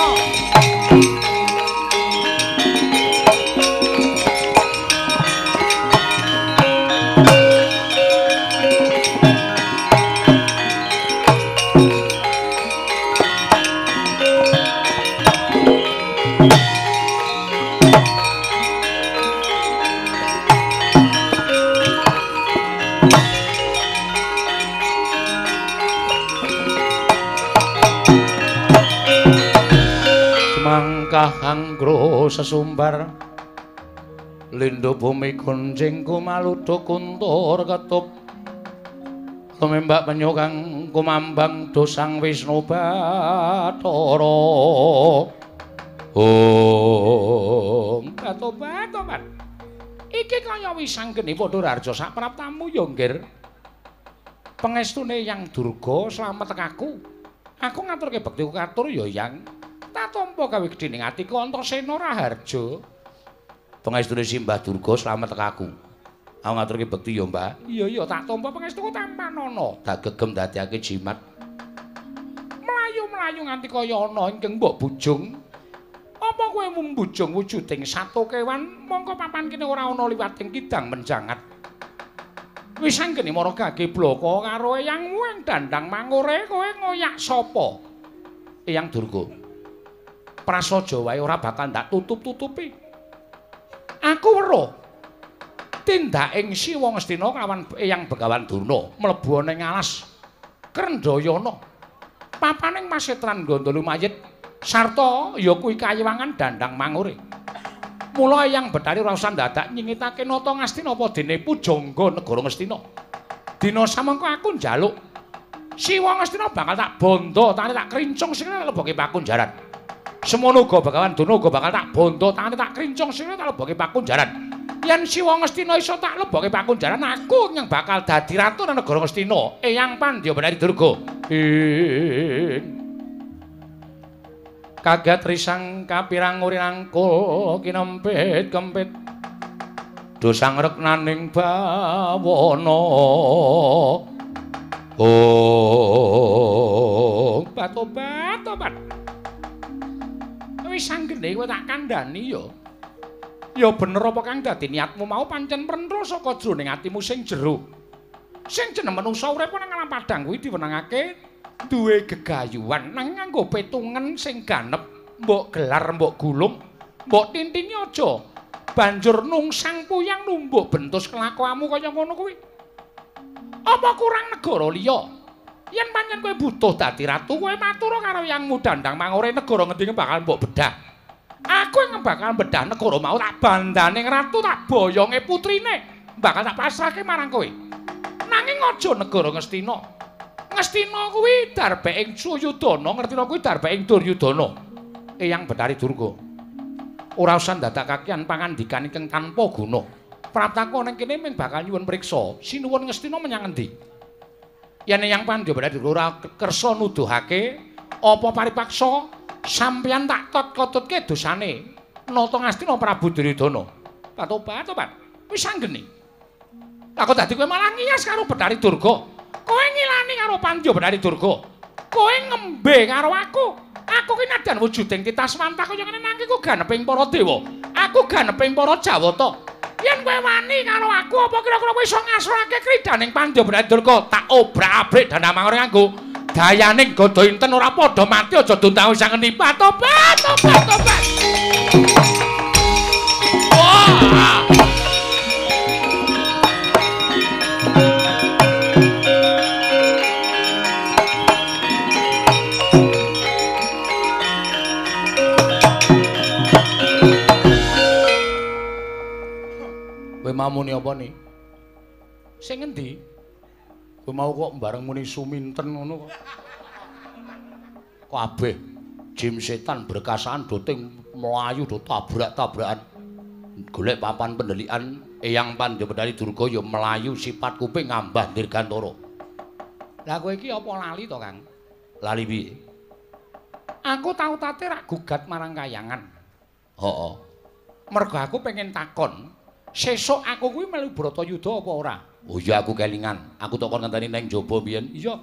kahanggro sesumbar lindhu bumi gonjing kumaludo kuntur ketup tumembak penyu kang kumambang dosang Wisnu Bathara Tobat iki kaya wisanggeni padha rarja sak praptamu ya nggir pangestune Yang Durga slamet aku ngaturke bektiku katur ya Yang tak tampa gawe gedhening atiku Antasena Raharja pangestune Simbah Durga slamet aku ngaturke bekti ya Mbah iya tak tampa pangestuku tampanana dagegem dadiake jimat mlayu-mlayu nganti kaya ana ingkang mbok bujung apa kowe membujung wujuding sato kewan mongko papan kene ora ana liwating kidang menjangat wis anggene mara gage bloko karo eyangmu ing dandang mangure kowe ngoyak sapa Eyang Durga prasaja wae ora bakal ndak tutup-tutupi aku weruh tindaking Siwa Ngastina kawan Eyang Begawan Durna mlebu ana ing alas Krendayana papaning masetran Gandala Mayit sarta ya kuwi kayiwangan dandang mangure. Mula Eyang Bathari ora usah dadak nyingitake nata Ngastina apa dene pujangga negara Ngastina. Dina samangka aku njaluk Siwa Ngastina bakal tak bondo, tangane tak krincung sing leboke pakunjaran. Semono uga Begawan Durna uga bakal tak bondo, tangane tak krincung sing tak leboke pakunjaran. Yen Siwa Ngastina iso tak leboke pakunjaran, aku yang bakal dadi ratu nang negara Ngastina. Eyang Pandya Bathari Durga. Kagat risang kapirang uri rangkul kinempit kempit dosang reknaning bawana tobat wis anggene kowe tak kandhani ya bener apa kang dadi niatmu mau pancen prentra saka jroning atimu sing jero sing jeneng manungsa urip nang alam padang kuwi diwenangake duwe gegayuhan nang nganggo petungen sing ganep mbok gelar mbok gulung mbok tintini aja banjur nungsang puyang numbuk bentus kelakuanmu kaya ngono kuwi apa kurang negara liya yen pancen kowe butuh dadi ratu kowe matur karo yangmu dandang mangure negara ngendi bakal mbok bedah aku yang bakal bedah negara mau tak bandaning ratu tak boyonge putrine bakal tak pasrahke marang kowe nanging aja negara Ngastina Ngastina kuwi darbeking Suyudana, ngertina kuwi darbeking Duryudana. Eyang Bathari Durga. Ora usah ndadakaken pangandikan ingkang tanpa guna. Praptaku ning kene mung bakal nyuwun priksa, sinuwun Ngastina menyang endi? Yen Eyang Pandya Bathari Durga ora kersa nuduhake apa paripaksa sampeyan tak tot-kotutke dosane nata Ngastina Prabu Duryudana. Tobat. Wis anggene. Aku dadi kowe malah ngiyas karo Bathari Durga. Kowe ngilani karo Pandya Bathari Durga. Kowe ngembe karo aku. Aku ki nadan wujuding titasmanta kaya ngene nanging ku ganeping para dewa. Aku ganeping para Jawata. Yen kowe wani karo aku apa kira-kira kowe iso ngasurake kridaning Pandya Bathari Durga? Tak obrak-abrik dandang nganggo dayaning godo inten ora padha mati aja duntang sang nipat. Tobat. Wah. Kowe mau muni apa ni? Sing endi? Kowe mau kok bareng muni suminten ngono kok. Kabeh jim setan berkasaan doting melayu do tabrak-tabrakan. Golek papan pendelikan Eyang Pandya Bathari Durga ya melayu sifat kuping ngambah dirgantara. Lah kowe iki apa lali to, Kang? Lali piye? Aku tau tate rak gugat marang kayangan. Heeh. Mergo aku pengen takon sesuk aku kuwi melu Bratayuda apa ora? Oh iya aku kelingan. Aku takon ngenteni nang jaba biyen. Iya.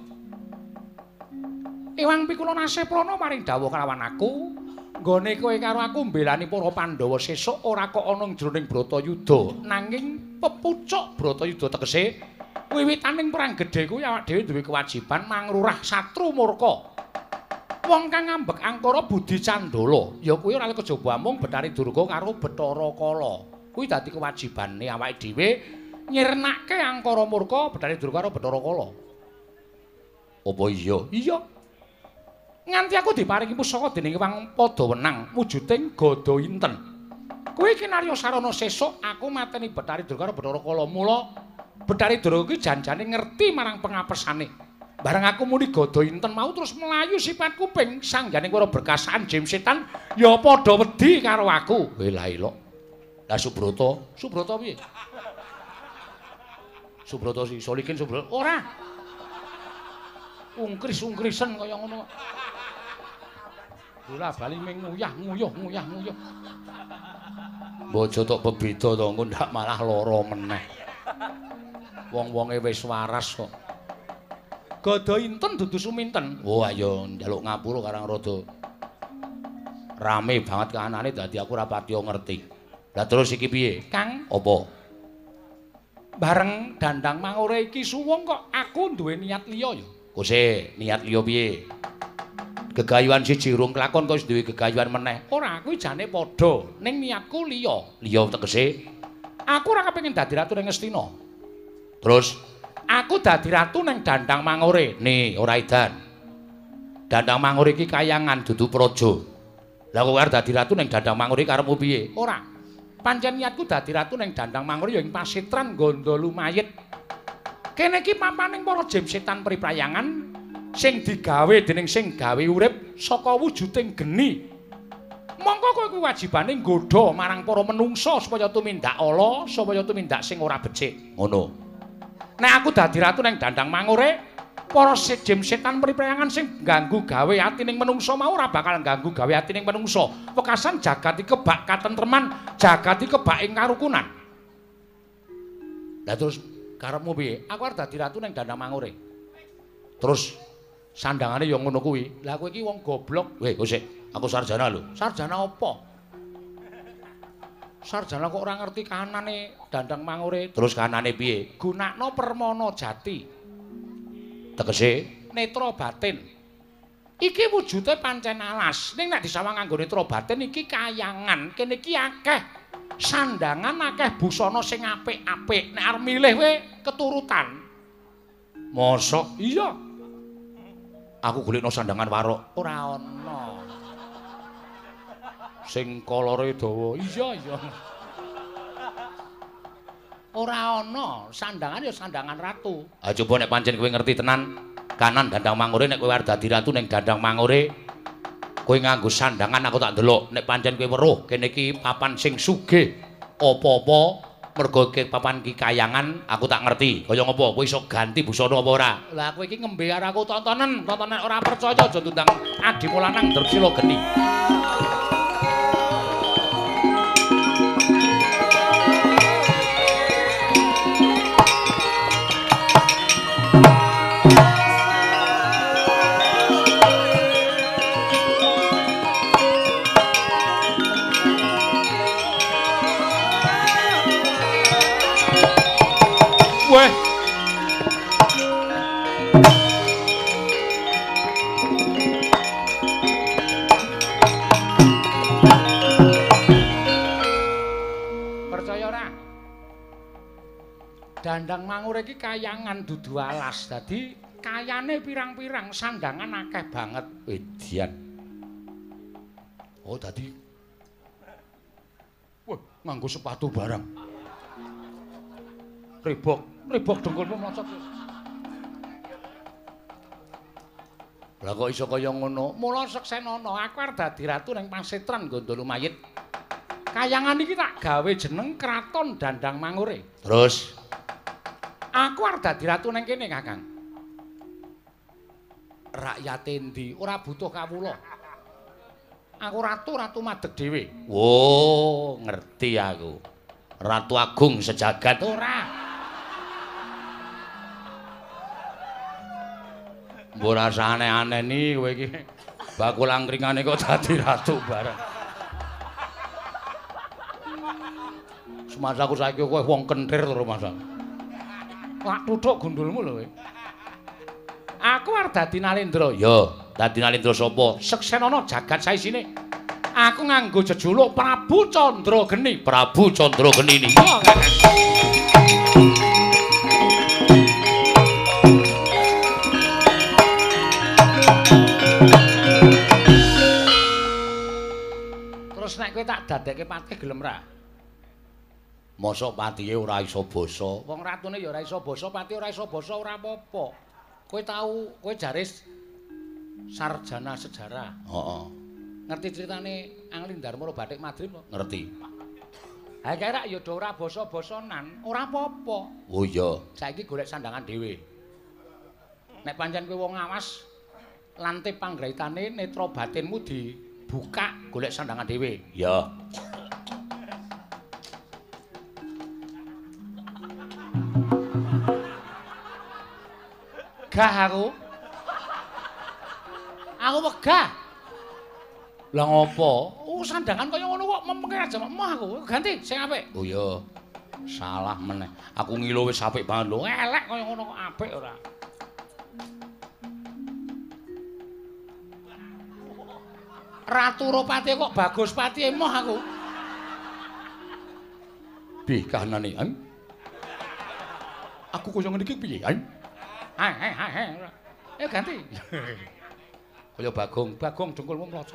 Ewang Pikula Naseprana maring dawuh kelawan aku, nggone kowe karo aku mbelani para Pandhawa sesuk ora kok ana jroning Bratayuda, nanging pepucuk Bratayuda tegese wiwitaning perang gedhe kuwi awak dhewe duwe kewajiban mangrurah satru murka. Wong kang ngambek angkara Budi Candala, ya kuwi ora kejaba mung Bathari Durga karo Bathara Kala. Kuwi dadi kewajibane awake dhewe nyirnake angkara murka Bathari Durga karo Bathara Kala. Apa iya? Iya. Nganti aku diparingi pusaka dening Wang Padawenang wujuding Gada Inten. Kowe iki narya sarana sesuk aku mateni Bathari Dura karo Bathara Kala. Mula Bathari Dura iki janjane ngerti marang pengapesane. Bareng aku muni Gada Inten mau terus melayu sifat kuping sanggane para berkasaan jim setan ya padha wedi karo aku. Lah ilok. Lah Subrata piye? Subrata si Solikin Subrata ora. Ungkris-ungkrisen kaya ngono. Bola bali ming nguyah. Bojo tok bebeda to engko ndak malah lara meneh. Wong-wonge wis waras kok. Gada Inten dudu suminten. Oh ayo njaluk ngapura karang rada rame banget kahanane dadi aku ora pati ngerti. Lah terus iki piye? Kang, apa? Bareng Dandang Mangure iki suwung kok aku duwe niat liya ya. Kose, niat liya piye? Gegayuhan siji urung kelakon kok wis duwe gegayuhan meneh. Ora, kuwi jane padha, ning niatku liya. Liya tegese aku ora kepengin dadi ratu ning Ngastina. Terus aku dadi ratu ning Dandang Mangure. Nih, ora edan. Dandang Mangure iki kayangan dudu praja. Lah kowe arep dadi ratu ning Dandang Mangure karepmu piye? Ora. Pancen niatku dadi ratu ning Dandang Mangure ya ing pasitran Gandalumayit. Kene iki papaning para jim setan priprayangan sing digawe dening sing gawe urip saka wujuding geni. Mongko kowe kuwi wajibane nggodha marang para menungsa supaya tumindak ala, supaya tumindak sing ora becik. Ngono. Nek aku dadi ratu ning Dandang Mangure, para jim setan priprayangan sing ganggu gawe atining menungsa mau ora bakal ganggu gawe atining menungsa. Wekasan jagat iki kebak katentreman, jagat iki kebak ing karukunan. Lah terus karepmu piye? Aku arep dadi ratu ning Dandang Mangure. Terus sandangane ya ngono kuwi. Lah kowe iki wong goblok. Weh, kosek, aku sarjana lho. Sarjana apa? Sarjana kok ora ngerti kahanane Dandang Mangure. Terus kahanane piye? Gunakno permana jati. Tegese netra batin. Iki wujude pancen alas. Ning nek disawang nganggo netra batin iki kayangan. Kene iki akeh sandangan, akeh busana sing apik-apik. Nek arep milih kowe keturutan. Mosok? Iya. Aku golekno sandangan warok. Ora ana. Sing kolore dawa. Iya. Ora ana, sandangan ya sandangan ratu. Ah coba nek pancen kowe ngerti tenan kanan Dandang Mangure nek kowe arep dadi ratu ning Dandang Mangure, kowe nganggo sandangan aku tak ndelok. Nek pancen kowe weruh kene iki papan sing sugih apa-apa mergo papan iki kayangan aku tak ngerti. Kaya ngopo kowe iso ganti busana apa ora? Lah kowe iki ngembe karo aku tontonan ora percaya aja tundang adimu lanang Dresila Geni. Weh. Percaya ora? Dandang Mangure iki kayangan dudu alas. Dadi kayane pirang-pirang, sandangan akeh banget. Edian. Oh, dadi wah, nganggo sepatu barang. Rebok dengkulmu mlocot. Lah kok iso kaya ngono? Mula seksenana aku arep dadi ratu ning pasitran Gandalumayit. Kayangan iki tak gawe jeneng Kraton Dandang Mangure. Terus aku arep dadi ratu ning kene, Kakang. Rakyate endi ora butuh kawula. Aku ratu madeg dhewe. Oh, ngerti aku. Ratu Agung sejagat ora. Mbok rasa aneh-aneh ni kowe iki. Bakul angkringane kok dadi ratu bareng. Semasa aku saiki kowe wong kentir terus masa. Lak tuthuk gundulmu lho kowe. Aku arep dadi Nalendra. Ya, dadi Nalendra sapa? Seksenana jagat saisine. Aku nganggo jejuluk Prabu Candrageni. Prabu Candrageni niki. kowe tak dadekke patih gelem ra? Mosok patihe ora iso basa. Wong ratune ya ora iso basa, patih ora iso basa ora apa-apa. Kowe jaris sarjana sejarah. Heeh. Ngerti ceritane Anglindar Mara Bathik Madrim kok? Ngerti. Ha kira ya do ora basa-basanan, ora apa-apa. Oh iya. Saiki golek sandangan dhewe. Nek pancen kowe wong awas lante panggraitane netra batinmu dibuka golek sandangan dhewe. Ya. Gah aku. Aku wegah. Lah ngopo? Oh sandangan kaya ngono kok mempengke aja mah aku. Ganti sing apik. Oh iya. Salah meneh. Aku ngilo wis apik banget lho. Elek kaya ngono kok apik ora. Ratu Ropati kok bagus pati emoh aku. Piye kahanane? Aku kaya ngene iki piye? Hai. Ganti. Kaya Bagong dengkulmu mlocot.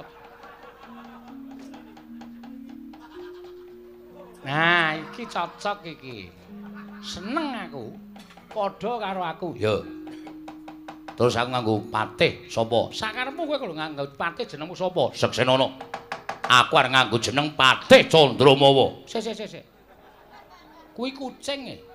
Nah, iki cocok iki. Seneng aku. Padha karo aku. Ya. Terus aku nganggo patih sapa? Sakarepmu kowe kalau nganggo patih jenengmu sapa? Seksenana. Aku arep nganggo jeneng Patih Candramawa. Sik. Kuwi kucing e.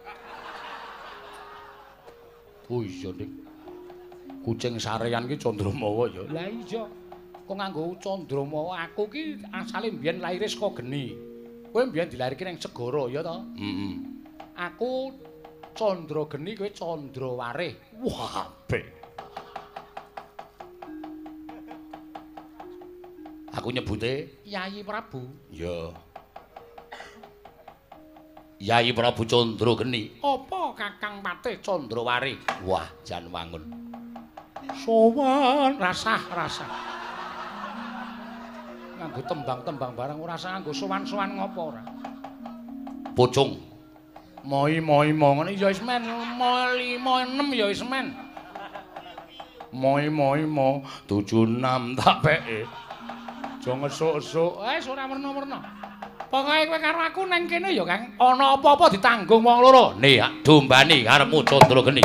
Oh iya, Dik. Kucing sarean ki Candramawa ya. Lah iya. Kok nganggo Candramawa aku ki asale mbiyen laire saka geni. Kowe mbiyen dilairke ning segara ya to? Heeh. Aku Candrageni kowe Candrawarih. Wah, apik. Aku nyebute Yayi Prabu. Ya. Yayi Prabu Candrageni. Apa Kakang Patih Candrawarih? Wah, jan wangun. Sowan rasah. Nganggo tembang-tembang barang ora usah nganggo sowan-sowan ngopo ora. Pocong. Moi ngene ya wis men, mo 5 6 ya wis men. Moi mo 7 6 tak peke. Aja ngesuk-esuk. Wis ora merna-merna. Pokoke kowe karo aku nang kene ya, Kang. Ana apa-apa ditanggung wong loro. Nih, dombani karepmu Candrageni.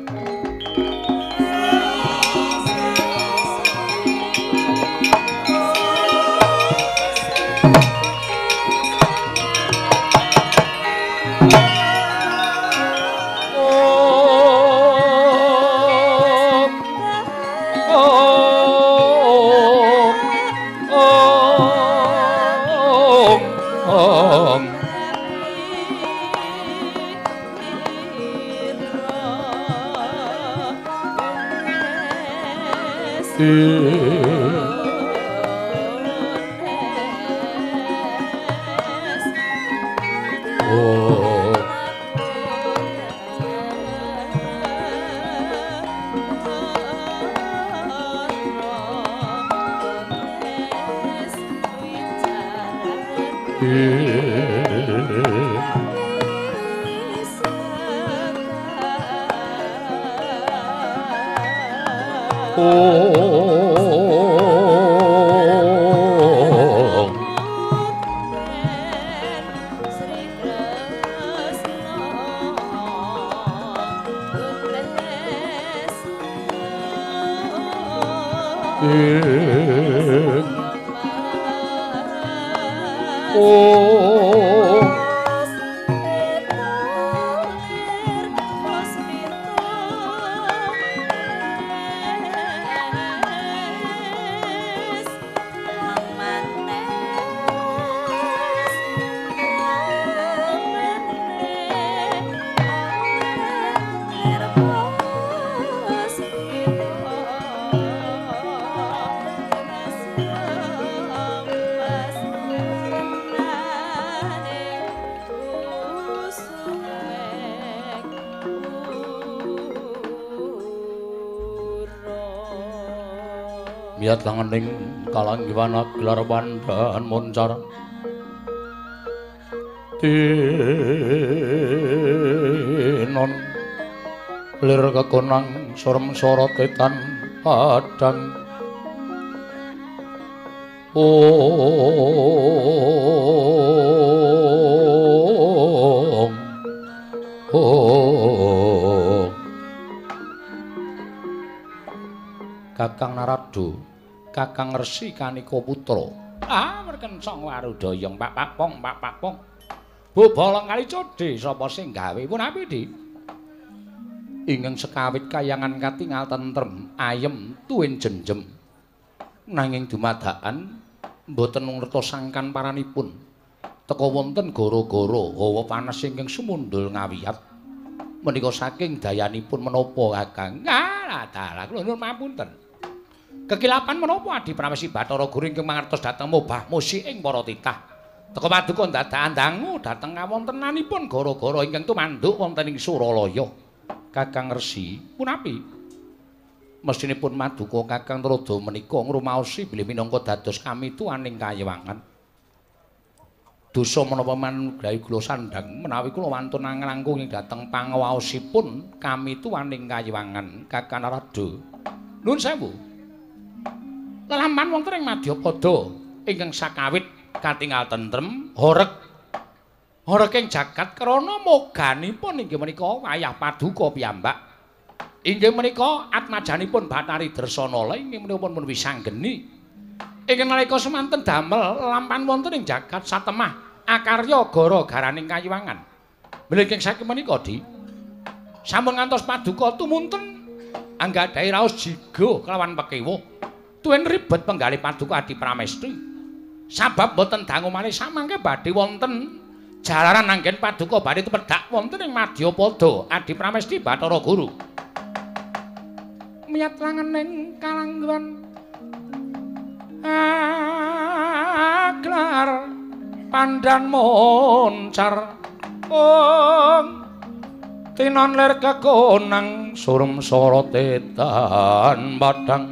Miat langening kalanggiwana gelar wandaan moncar tinon lir kekonang sorem sorot etan padang Kakang Narada, Kakang Resi Kanika Putra. Merkencong warudaya Pak Pakpong. Bobolong kali codhe sapa sing gawe punapi, Di? Ingkang sekawit kayangan katingal tentrem, ayem, tuwin jenjem. Nanging dumadakan boten ngertos sangkan paranipun. Teka wonten gara-gara hawa panas ingkang sumundul ngawiyat. Menika saking dayanipun menapa, Kakang? Dalah kula nuwun pamunten. Kekilapan menapa Adi Pramesti Bathara Guru ingkang mangertos dhateng mobah musik ing para titah. Teka paduka dadakan dangu dhateng kawontenanipun gara-gara ingkang tumanduk wonten ing Suralaya. Kakang Resi, punapi? Mestinipun maduka Kakang Narada menika ngrumaosi bilih minangka dados kamituaning kayewangan. Dosa menapa manunggahi kula sandhang menawi kula wantun nglangkung ing dhateng pangawaosipun kamituaning kayewangan Kakang Narada. Nuwun sewu. Lelaman wonten ing Madyapada ingkang sakawit katingal tentrem, horeg ing jagat krana moganipun inggih menika wayah paduka piyambak. Inggih menika atmajanipun Bathari Dresana inggih menika pun wisanggeni. Ingkang nalika semanten damel lelaman wonten ing jagat satemah akarya gara-garaning kayiwangan. Mlingking saking menika, Di, sampun ngantos paduka tumunten anggadhahi raos jiga kelawan pekiwuh. Tuwin ribet penggalih paduka Adi Pramesti. Sabab boten dangu malih samangke badhe wonten jalaran anggen paduka badhe tepedhak wonten ing Madyapada Adi Pramesti Bathara Guru. Miyat langening kalangguan aglar pandan moncar tinon lir kekonang surem sorotetan padang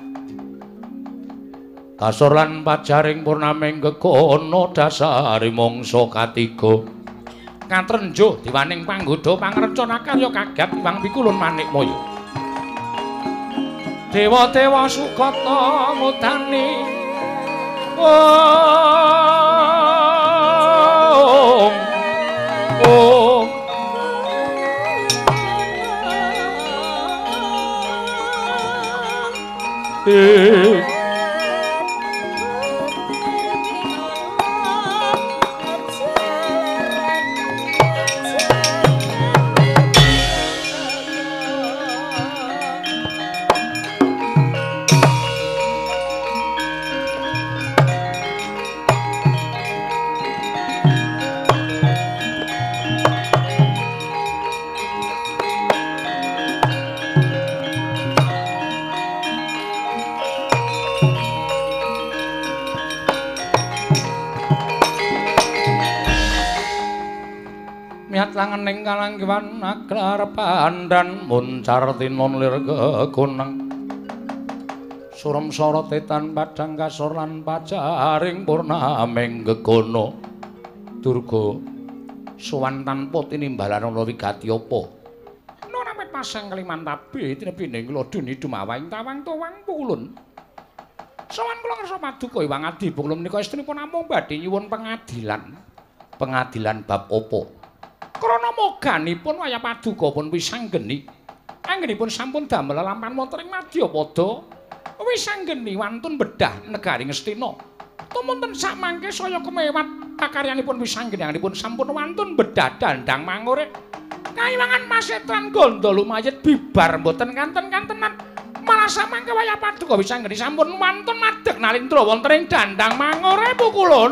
kasur lan pajaring purnaming gegono dasari mangsa katiga katrenjo diwaning panggoda pangrencana karya kagap Iwang Pikulun Manik Maya dewa-dewa sukata ngutani langening kalanggiwan aglar pandan muncar tinon lir gegonang surem sorotetan padang kasur lan pajaring purnaming gegono Durga sowan tanpa tinimbalan ana wigati apa nora met pasang kaliman tabe tinepining kula duni dumawaing tawang-tawang Pukulun sowan kula ngersa paduka Iwang Adi Pukulun menika istrinipun namung badhe nyuwun pengadilan bab apa krana moganipun wayah paduka pun wisanggeni anggenipun sampun damel lelampahan wonten ing Madyapada wisanggeni wantun bedah negari Ngastina tumunten samangke saya kemewat kakaryanipun wisanggeni anggenipun sampun wantun bedah dandang mangure kayiwangan masetran ganda lumayet bibar mboten kanten-kantenan malah samangke wayah paduka wisanggeni sampun wantun madeg nalindra wonten ing dandang mangure Pukulun.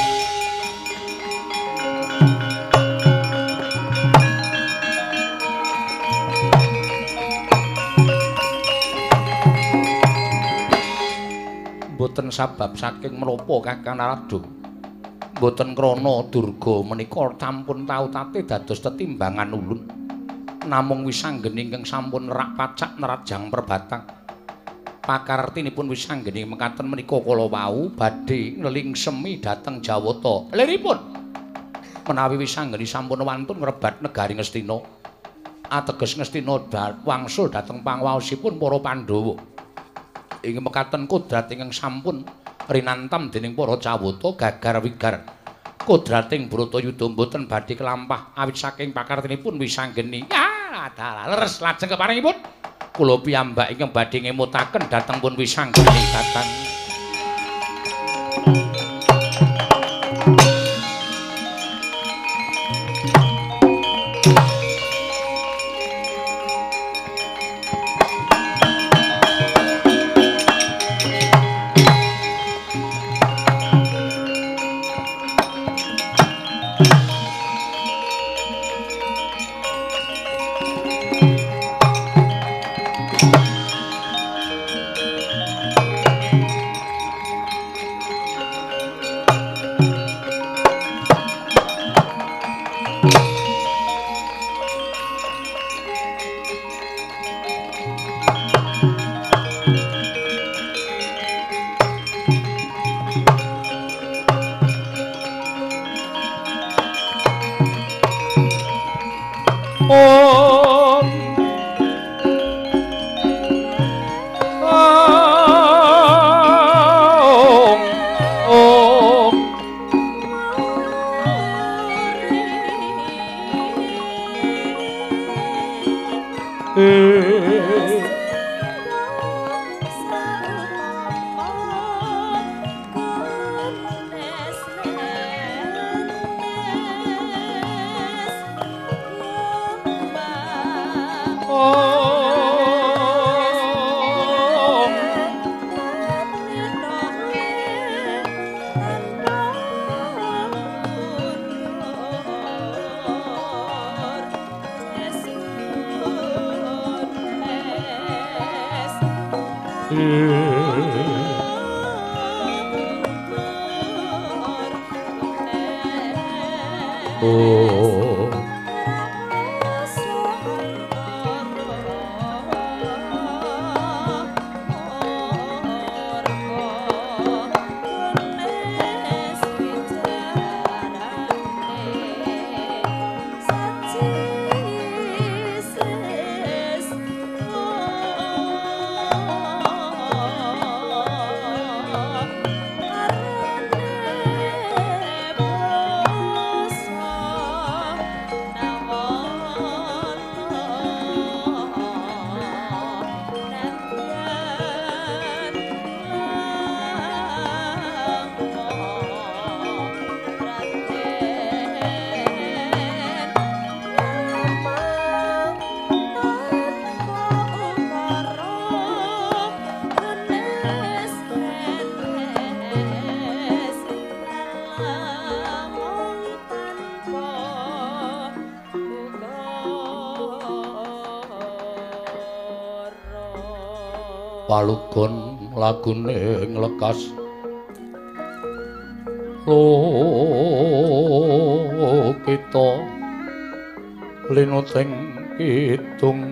Boten sabab saking menapa Kakang Narada boten krana Durga menika sampun tau tate dados tetimbangan ulun namung wisanggeni ingkang sampun nerak pacak nerajang perbatang pakartinipun wisanggeni mekaten menika kala wau badhe nglingsemi dhateng Jawata liripun menawi wisanggeni sampun wantun ngrebat negari Ngastina ateges Ngastina wangsul dhateng pangwaosipun para Pandhawa Ing mekaten kodrat ingkang sampun rinantam dening para cawata gagar wigar. Kodrating Bratayuda mboten badhe kelampah awit saking pakartinipun wisanggeni. Ya, leres lajeng keparingipun kula piyambak ingkang badhe ngemutaken dhateng pun wisanggeni Kakang. Palugon lagune nglekas lo kita linuting kidung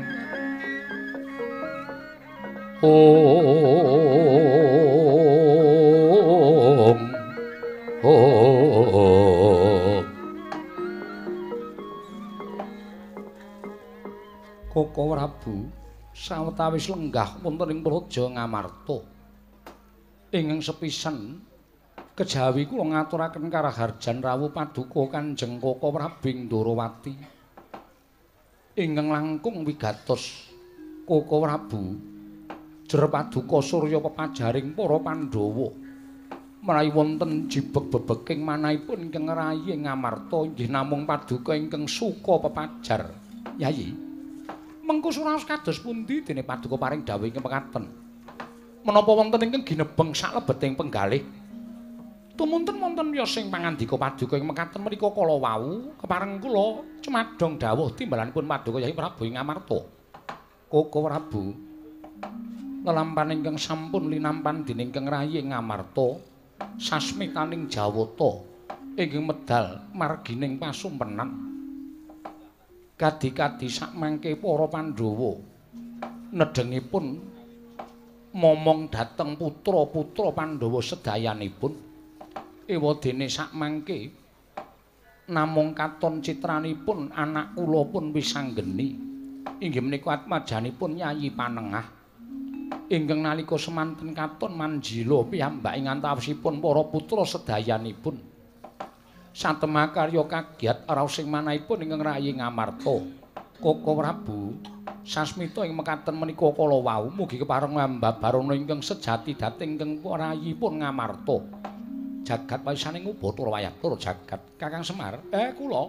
Koko Prabu sawetawis lenggah wonten ing Praja Ngamarta ingkang sepisan kejawi kula ngaturaken karaharjan rawuh paduka Kanjeng Koko Prabu Ndorowati ingkang langkung wigatos Koko Prabu jer paduka surya pepajaring para Pandhawa menawi wonten jibeg bebeking manahipun ingkang rayi Ngamarta inggih namung paduka ingkang suka pepajar. Yayi mengko suraos kados pundi dene paduka paring dawuh ingkang mekaten menapa wonten ingkang ginebeng saklebeting penggalih tumunten wonten ya sing pangandika paduka ing mekaten menika kala wau kepareng kula cemadhong dawuh timbalanipun paduka Yai Prabu Ngamarta. Koko Prabu lelampan ingkang sampun linampan dening ingkang rayi Ngamarta sasmitaning Jawata ingkang medal margining pasumpenan kadi-kadi sakmangke para Pandhawa nedhengipun momong dhateng putra-putra Pandhawa sedayanipun ewadene sakmangke namung katon citranipun anak kula pun wis anggeni inggih menika atmajanipun Yayi Panengah Ingkang nalika semanten katon manjila piyambak ing antawisipun para putra sedayanipun. Satemakarya kagiat raos ing manahipun ingkang rayi Ngamarta. Koko Prabu sasmita ing mekaten menika kala wau mugi kepareng mbabarana ingkang sejati dhateng ingkang rayipun Ngamarta. Jagat waisaning Ubathara Wayaktara jagat. Kakang Semar, kula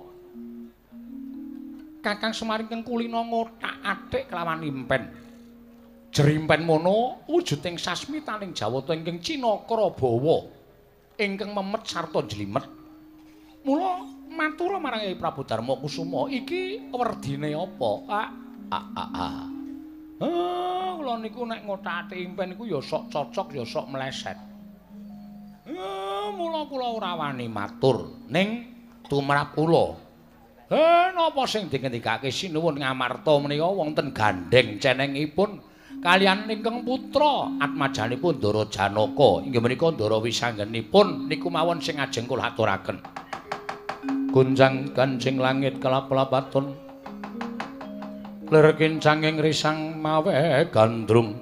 Kakang Semar ingkang kulina ngothak-athik kelawan impen. Jerimpen mono wujuding sasmitaning Jawata ingkang Cinakra Bawa ingkang memet sarta jlimet. Mula matur marang Kyai Prabu Darma Kusuma, iki werdine apa? Kula niku nek ngothak-athik impen niku ya sok cocok ya sok meleset. Mula kula ora wani matur ning tumrap kula. Napa sing dingendikake sinuwun Ngamarta menika wonten gandeng cenengipun kaliyan ingkang putra atmajanipun Ndara Janaka inggih menika Ndara Wisanggenipun niku mawon sing ajeng kula aturaken. Gunjang kancing langit kelap-kelapaton lir kincanging risang mawe gandrung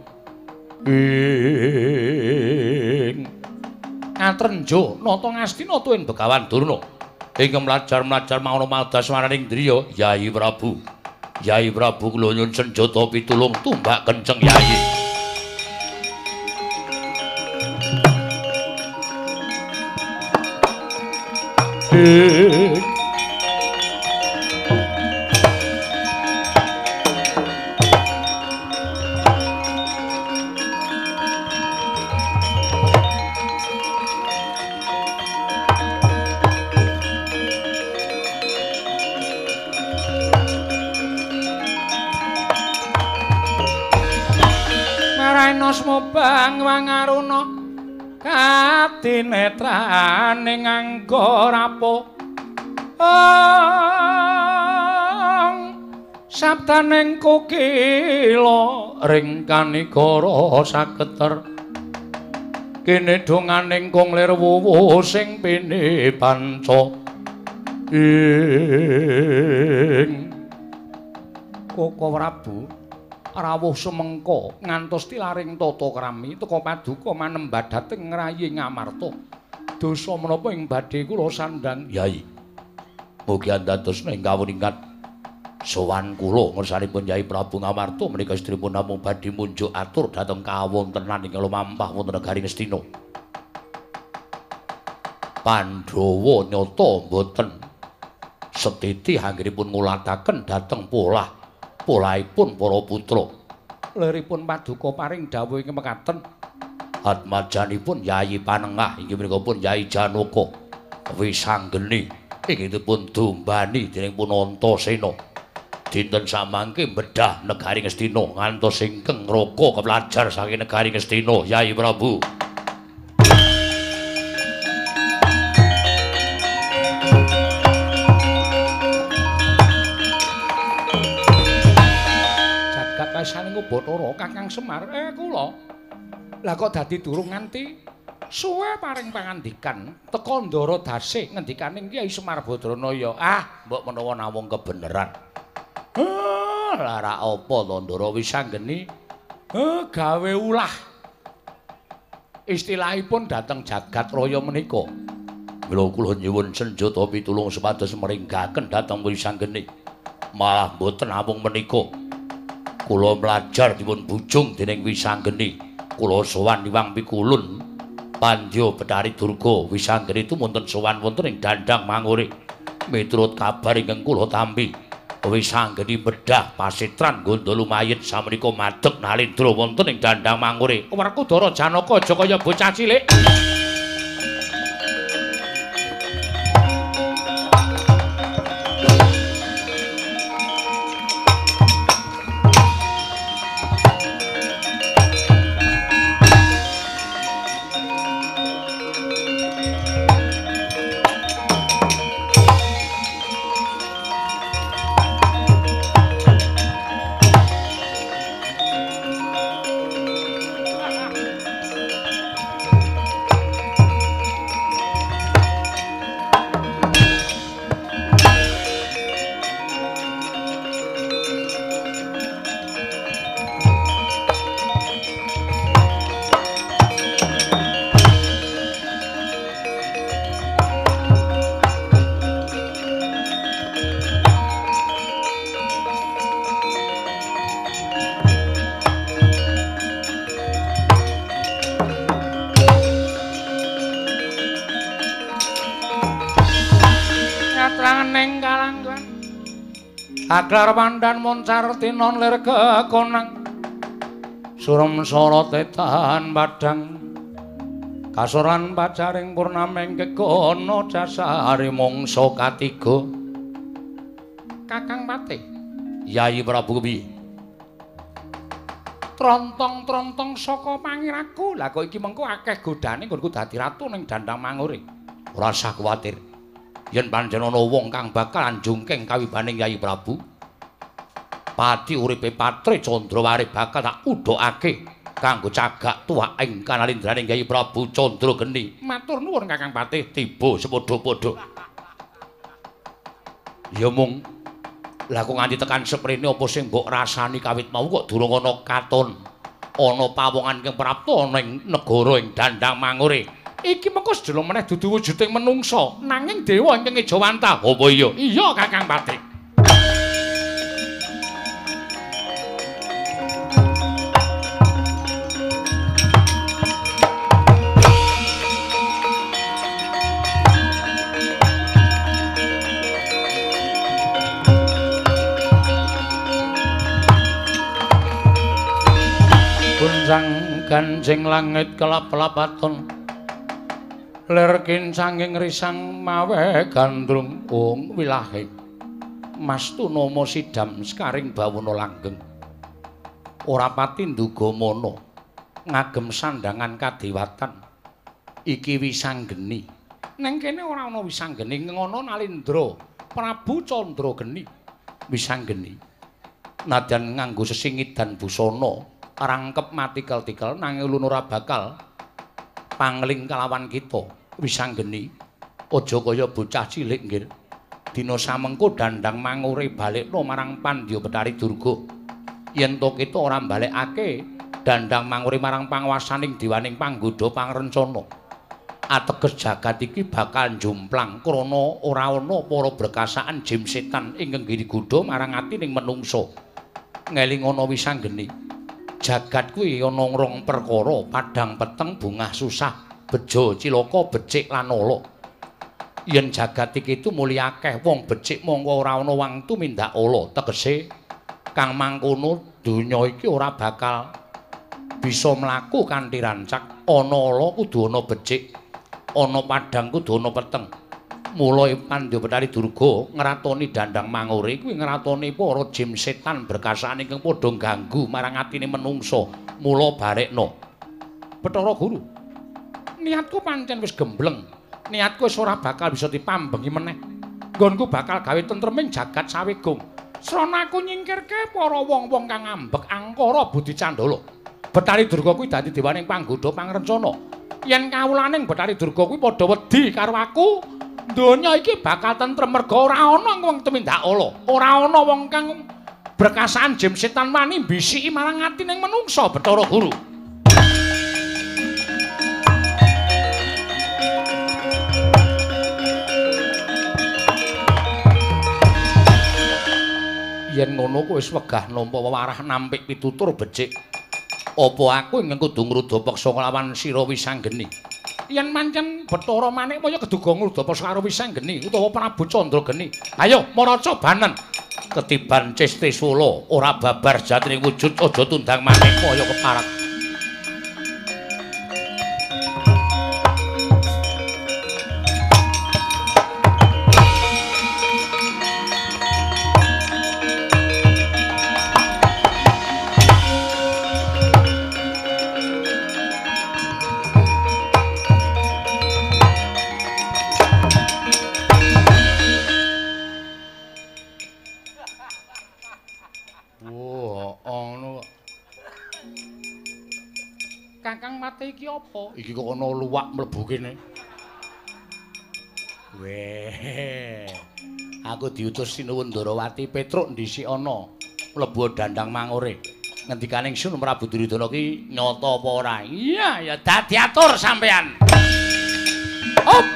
ing Atrenjo nata ngastina tuwin Begawan Durna ingkang mlajar-mlajar mauna madas waraning driya Yai Prabu. Yai Prabu kula nyuwun senjata pitulung tumbak kenceng Yai. Mobang wangaruna katinetrane nganggo rapo sabdaning kukila ring kanigara saketer kene donganing konglir wuwu sing pene panca ing Koko Prabu rawuh semengko ngantos tilaring tata krami teka paduka manembat dhateng ngrayi Ngamarta. Dosa menapa ing badhe kula sandhang Yai. Mugi andadosna ing kawuningan sowan kula ngersanipun Yai Prabu Ngamarta menika istripun namung badhe munjuk atur dhateng kawontenan ing lumampah wonten negari Ngastina. Pandhawa nyata boten setiti anggenipun ngulataken dhateng polahipun para putra. Liripun paduka paring dawuh ing mekaten. Atmajanipun Yayi Panengah inggih menika pun Yayi Janaka Wisanggeni inggih dipun dombani dening pun Antasena. Dinten samangke bedah negari Ngastina ngantos ingkang ngraka kepelajar saking negari Ngastina Yayi Prabu. Saning Ubathara Kakang Semar kula lah kok dadi durung nganti suwe paring pangandikan teka Ndara Dasih ngendikaning Kyai Semar Badranaya mbok menawa namung kebeneran lara apa to Ndara Wisanggeni gawe ulah istilahipun dhateng jagat raya menika mila kula nyuwun senjata pitulung supados meringgaken dhateng Wisanggeni malah mboten namung menika kula mlajar dipun bujung dening Wisanggeni kula sowan Hyang Pikulun Pandya Betari Durga Wisanggeni tumunten sowan wonten ing Dandang Mangure miturut kabar ingkang kula tampi Wisanggeni bedah pasitran nggondo lumayit samenika madheg nalindra wonten ing Dandang Mangure Werkudara Janaka aja kaya bocah cilik. Aglar pandan moncar tinon lir kekonang surem sorot tahan padang kasoran pacaring purnameng kekono jasari mongso katiga Kakang Patih Yai Prabu piye trontong-trontong saka pangiraku lah kok iki mengko akeh godane nggonku dadi ratu ning Dandang Mangure ora usah kuwatir yen pancen ana wong kang bakal anjungking kawibaning Yai Prabu pati uripe Patri Candrawari bakal tak udhokake kanggo cagak tuwak ing kanalindraning Yai Prabu Candrageni. Matur nuwun Kakang Patih, tiba sepadha-padha. Ya mung lah kok nganti tekan seprene apa sing mbok rasani kawit mau kok durung ana katon. Ana pawongan kang prapta ning negara ing Dandang Mangure. Iki mengko sedelo meneh dudu wujuding menungsa, nanging dewa ingkang Ejawanta. Apa iya? Iya Kakang Patih. Sang ganjing langit kelap-lapaton lir kincanging risang mawe gandrung wilahe Mastunama sidam skaring bawana langgeng ora pati nduga mono ngagem sandangan kadewatan iki wisanggeni ning kene ora ana wisanggeni ngono Nalindra Prabu Candrageni wisanggeni nadyan nganggo sesingit dan busana rangkep matikel-tikel nanging ulun ora bakal pangling kalawan kita wisanggeni aja kaya bocah cilik nggih dina samengko Dandang Mangure balekno marang Pandya Betari Durga yen to kita ora balekake Dandang Mangure marang panguwasaning dewaning panggoda pangrencana ateges jagat iki bakal njumplang krana ora ana para berkasaan jim setan ingkang girigodha marang atining menungsa ngeling ana wisanggeni jagat kuwi ana rong perkara padhang peteng bungah susah bejo cilaka becik lan ala yen jagat iki tu muli akeh wong becik mongko ora ana wang tumindak ala tegese kang mangkono donya iki ora bakal bisa mlaku kanthi rancak ana ala kudu ana becik ana padhang kudu ana peteng mula Pandya Betari Durga ngratoni Dandang Mangure kuwi ngratoni para jim setan berkasaan ingkang padha ganggu marang atine menungsa mula barekna Bathara Guru niatku pancen wis gembleng niatku wis ora bakal bisa dipambengi meneh nggonku bakal gawe tentreming jagat sawegung srana aku nyingkirke para wong-wong kang ngambek angkara Budi Candala Betari Durga kuwi dadi dewaning panggoda pangrencana yen kawulaning Betari Durga kuwi padha wedi karo aku donya iki bakal tentrem merga ora ana wong tumindak ala ora ana wong kang berkasaan jim setan wani bisiki marang atining menungsa Bathara Guru yen ngono kowe wis wegah nampa wewarah nampik pitutur becik apa aku ingkang kudu ngrudapaksa kelawan sira wisanggeni yen pancen Bathara Manik kaya keduga ngrudapaksa karo wisanggeni utawa Prabu Candrageni ayo maraca banen ketiban Cesti Sula ora babar jatining wujud aja tundang manik kaya keparat Kakang Patih iki apa? Iki kok ana luwak mlebu kene. Weh. Aku diutus Sinuwun Ndarawati Petruk ndhisik ana mlebu Dandang Mangure. Ngendikaning Sun Prabu Duryudana ki nyata apa ora? Iya, ya dadi atur sampean. Hop.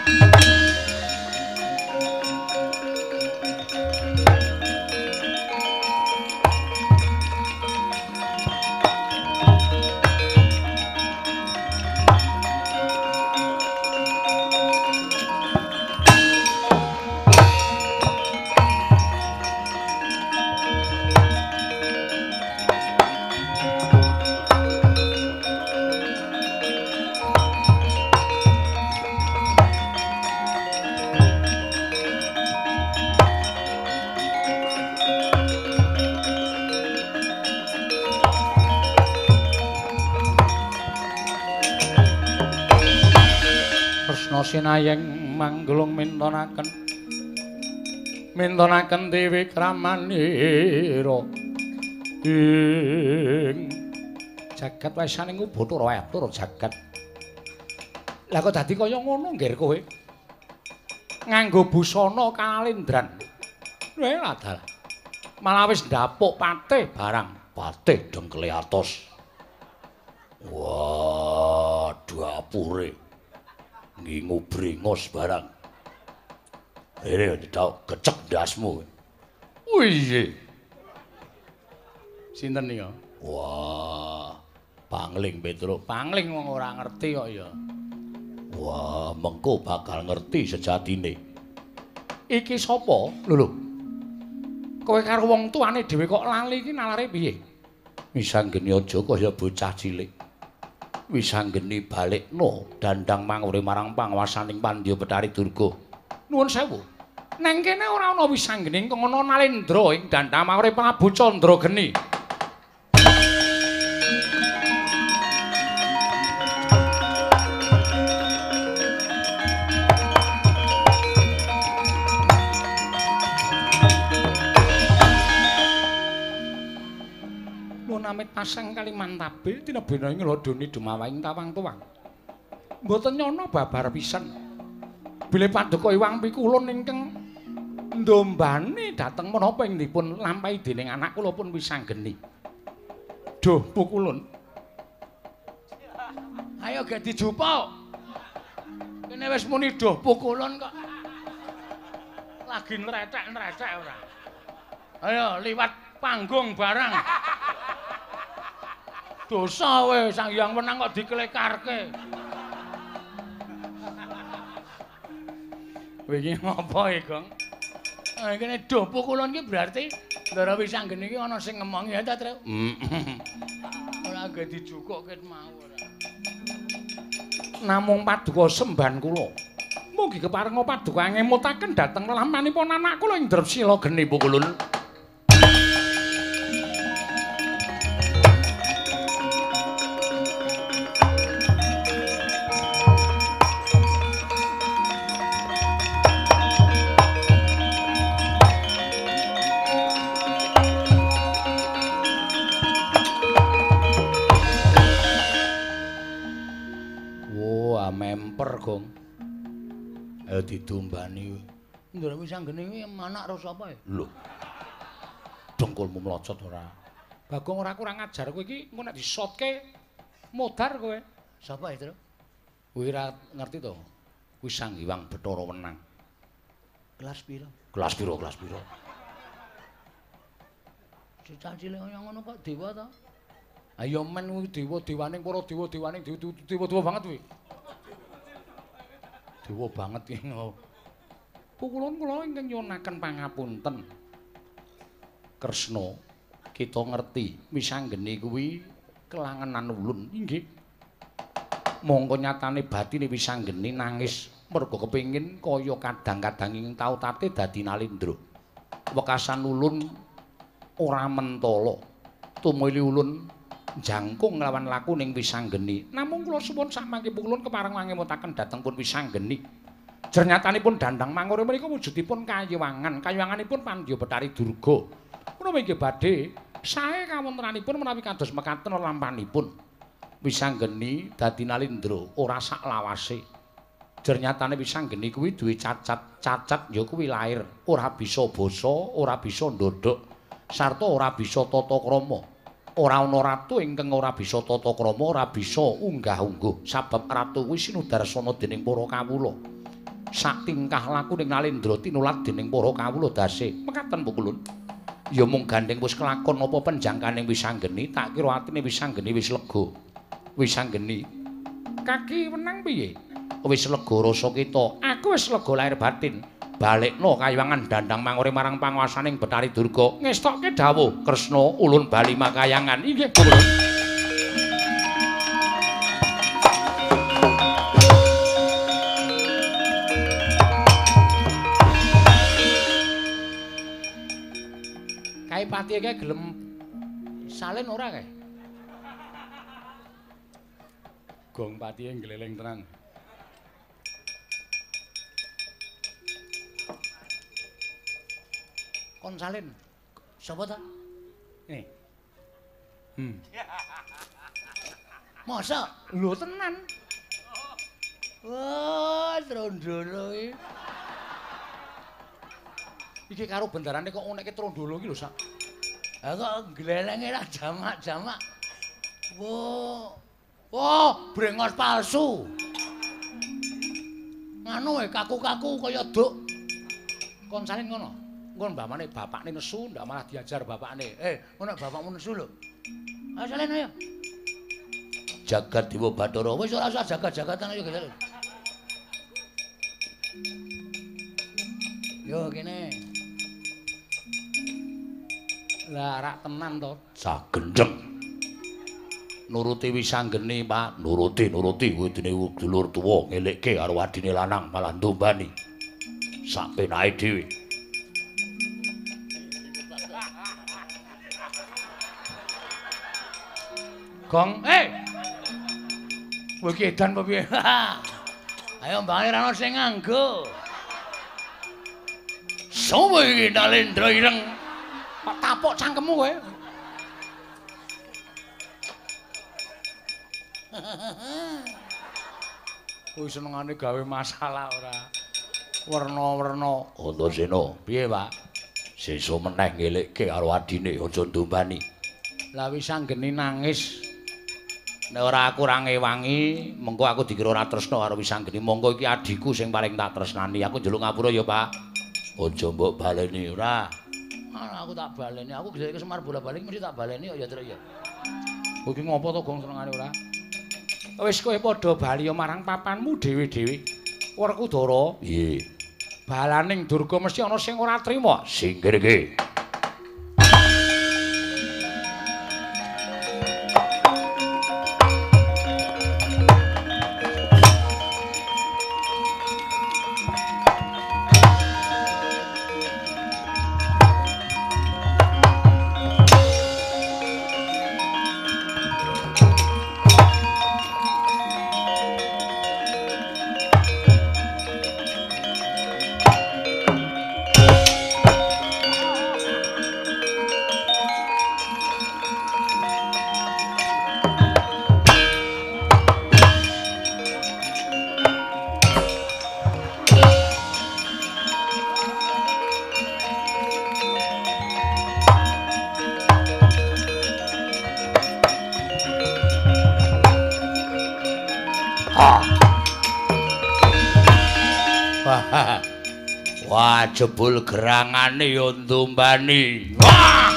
Kresna sinayeng manggulung mintonaken dewi kramanira ing jagat wasaning Bathara atur jagat. Lah kok dadi kaya ngono nggih kowe? Nganggo busana kalendran. Lha adalah malah wis ndapuk patih barang, patih dengkele atos. Wah, dapure ngingu bringos barang. Ini tau kecek dasmu. Wih. Sinten ya? Wah, Pangling Petruk. Pangling wong ora ngerti kok ya. Wah, mengko bakal ngerti sejatine. Iki sapa? Lho. Kowe karo wong tuane dhewe kok lali iki nalare piye? Wisanggeni aja kaya bocah cilik. Wisanggeni balikno dandang mangure marang panguwasaning Pandya Betari Durga. Nuwun sewu. Neng kene ora ana wisanggeni kono Nalendra ing dandang mangure Prabu Candrageni. Amit pasang kali mantabe tinebena ing lodone dumawaing tawang tuwang. Mboten nyono babar pisan. Bilih paduka Iwang Pikulun ingkang ndombane dhateng menapa ing dipun lampahi dening anak kula pun Wisanggeni. Duh, Pukulun. Ayo ge dijupuk. Kene wis muni duh Pukulun kok. Lagi nretek-nretek ora. Ayo liwat panggung barang. Dosa we Sang Hyang Wenang kok diklekarke. Kowe iki ngopo e, Gong? Kene do pukulan ki berarti Ndara Wisanggeni iki ana sing ngemongi ya ta, Tru? Ora ge dijukuk ket mau ora. Namung paduka semban kula. Mugi keparenga paduka ngemutaken dhateng lamanipun anak kula ing Dresila Geni Pukulun. Gong. Ayo ditumbani. Ndara Wisanggeni kuwi anak karo sapa ya? Lho. Dengkulmu mlocot ora. Bagong ora kurang ajar kowe iki engko nek disotke modar kowe. Sapa itu? Kowe ora ngerti to? Kuwi Sang Hyang Bathara Wenang. Kelas pira? Kelas pira? Cicak cilik kaya ngono kok dewa to? Ayo men kuwi dewa-dewaning para dewa-dewaning dewa-dewa banget kuwi. Dewa banget iki. Pukulun kula ingkang nyuwunaken pangapunten. Kresna, kita ngerti Wisanggeni kuwi kelangenan ulun inggih. Mongko nyatane batine Wisanggeni nangis merga kepengin kaya kadang-kadang ing tau tate dadi Nalendra. Wekasan ulun ora mentala. Tumuli ulun jangkung nglawan laku ning Wisanggeni. Namung kula suwun samangke Pukulun kepareng mangemutaken dhateng pun Wisanggeni. Jernyatanipun dandang mangure menika wujudipun kayiwangan, kayiwanganipun Pandya Betari Durga. Menawi inggih badhe sae kawontenanipun menawi kados mekaten lampanipun Wisanggeni dadi Nalendra ora sak lawase. Jernyatane Wisanggeni kuwi duwe cacat ya kuwi lair, ora bisa basa, ora bisa ndodhok, sarta ora bisa tata krama. Ora ana ratu ingkang ora bisa tata krama, ora bisa unggah-ungguh. Sabab ratu kuwi sinudarsana dening para kawula. Sak tingkah laku ning Nalendra tinulat dening para kawula dase. Mekaten Pukulun. Ya mung gandeng wis kelakon apa penjangkaning Wisanggeni, tak kira atine Wisanggeni wis lega. Wisanggeni, kaki menang piye? Wis lega rasa kita. Aku wis lega lahir batin. Balekno kayiwangan dandang mangure marang panguwasaning Betari Durga. Ngestokke dawuh Kresna ulun bali makayangan. Inggih, Pukulun. Kae pati iki gelem salin ora kae? Gong pati gleleng tenan. Konsalin. Sapa ta? Ini. Masa? Lho tenan. Wah, Trondolo iki. Iki karo bendarane kok ngoneke Trondolo iki lho sak. Ha kok glelenge ra jamak-jamak. Wah, brengos palsu. Nganu kaku-kaku kaya duk. Konsalin ngono. Engko mbamane bapakne nesu ndak malah diajar bapakne. Ngono bapakmu nesu lho. Ayo Salin ayo. Jagat Dewa Bathara. Wis ora usah jagat-jagatan ayo Salin. Yo kene. Lah rak tenan to. Sagendeng. Nuruti wisanggeni, Pak. Nuruti kuwi dene dulur tuwa ngelikke karo adine lanang malah ndombani. Sak penake dhewe. Gong, kowe iki edan apa piye? Ayo mbane ra ono sing nganggo. Sopo iki Nalendra Ireng? Kok tapuk cangkemmu kowe? Kuwi senengane gawe masalah ora. Werna-werna. Antasena, piye, Pak? Sesuk meneh ngelikke karo adine aja ndombani. Lah wis anggeni nangis. Nek ora aku ra ngewangi, mengko aku dikira ora tresna karo Wisanggeni. Monggo iki adhiku sing paling tak tresnani. Aku njaluk ngapura ya, Pak. Aja mbok baleni ora. Aku tak baleni. Aku geseke Semar bola-balik mesti tak baleni kok ya, Tru ya. Kowe iki ngopo to, Gong, senengane ora? Wis kowe padha bali marang papanmu dhewe-dhewe. Werkudara. Piye? Balaning Durga mesti ana sing ora trima. Singkirke. Wah, jebul gerangane ya ndombani. Wah!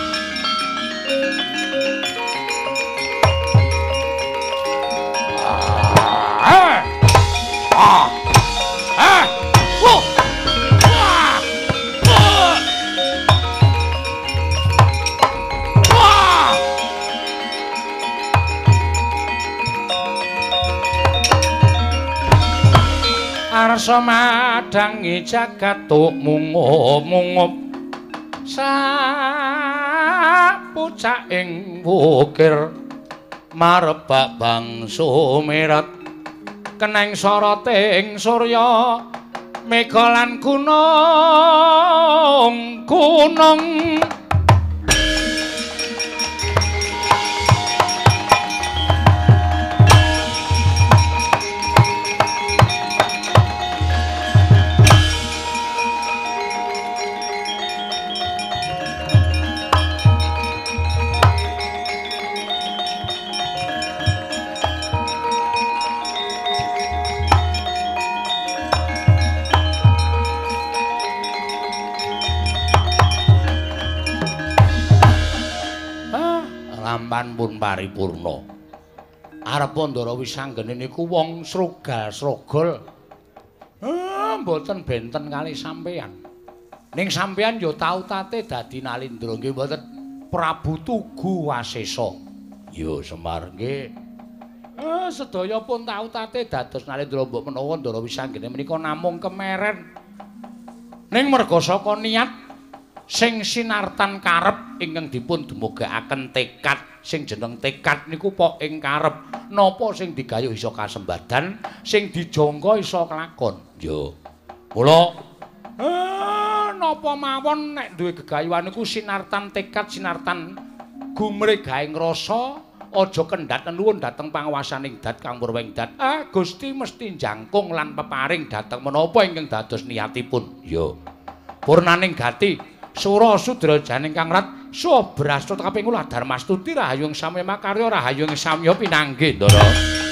Arsa madangi jagat mungup-mungup sapucaking wukir marebak bangsa merat keneng soroting surya mega lan gunung lampan pun paripurna. Arep Ndara Wisanggeni niku wong srogal-srogol. Mboten benten kalih sampeyan. Ning sampeyan ya tau tate dadi Nalendra nggih mboten? Prabu Tugu Wasesa. Ya Semar nggih. Sedaya pun tau tate dados Nalendra mbok menawa Ndara Wisanggeni menika namung kemeren. Ning merga saka niat sing sinartan karep ingkang dipun dumugakaken tekad sing jeneng tekad niku pok ing karep napa sing digayuh isa kasembadan sing dijangka isa kelakon ya mula menapa mawon nek duwe gegayuhan iku sinartan tekad, sinartan gumregaing rasa, aja kendhat nuwun dhateng panguwasaning dat Kang Purwing Dat. Gusti mesti jangkung lan peparing dhateng menapa ingkang dados niatipun. Ya. Purnaning gati Sura Sudrajaning Kang Rat Subrastut kaping kula Darmastuti rahayu ing samya makarya rahayu ing samya pinanggih Ndara.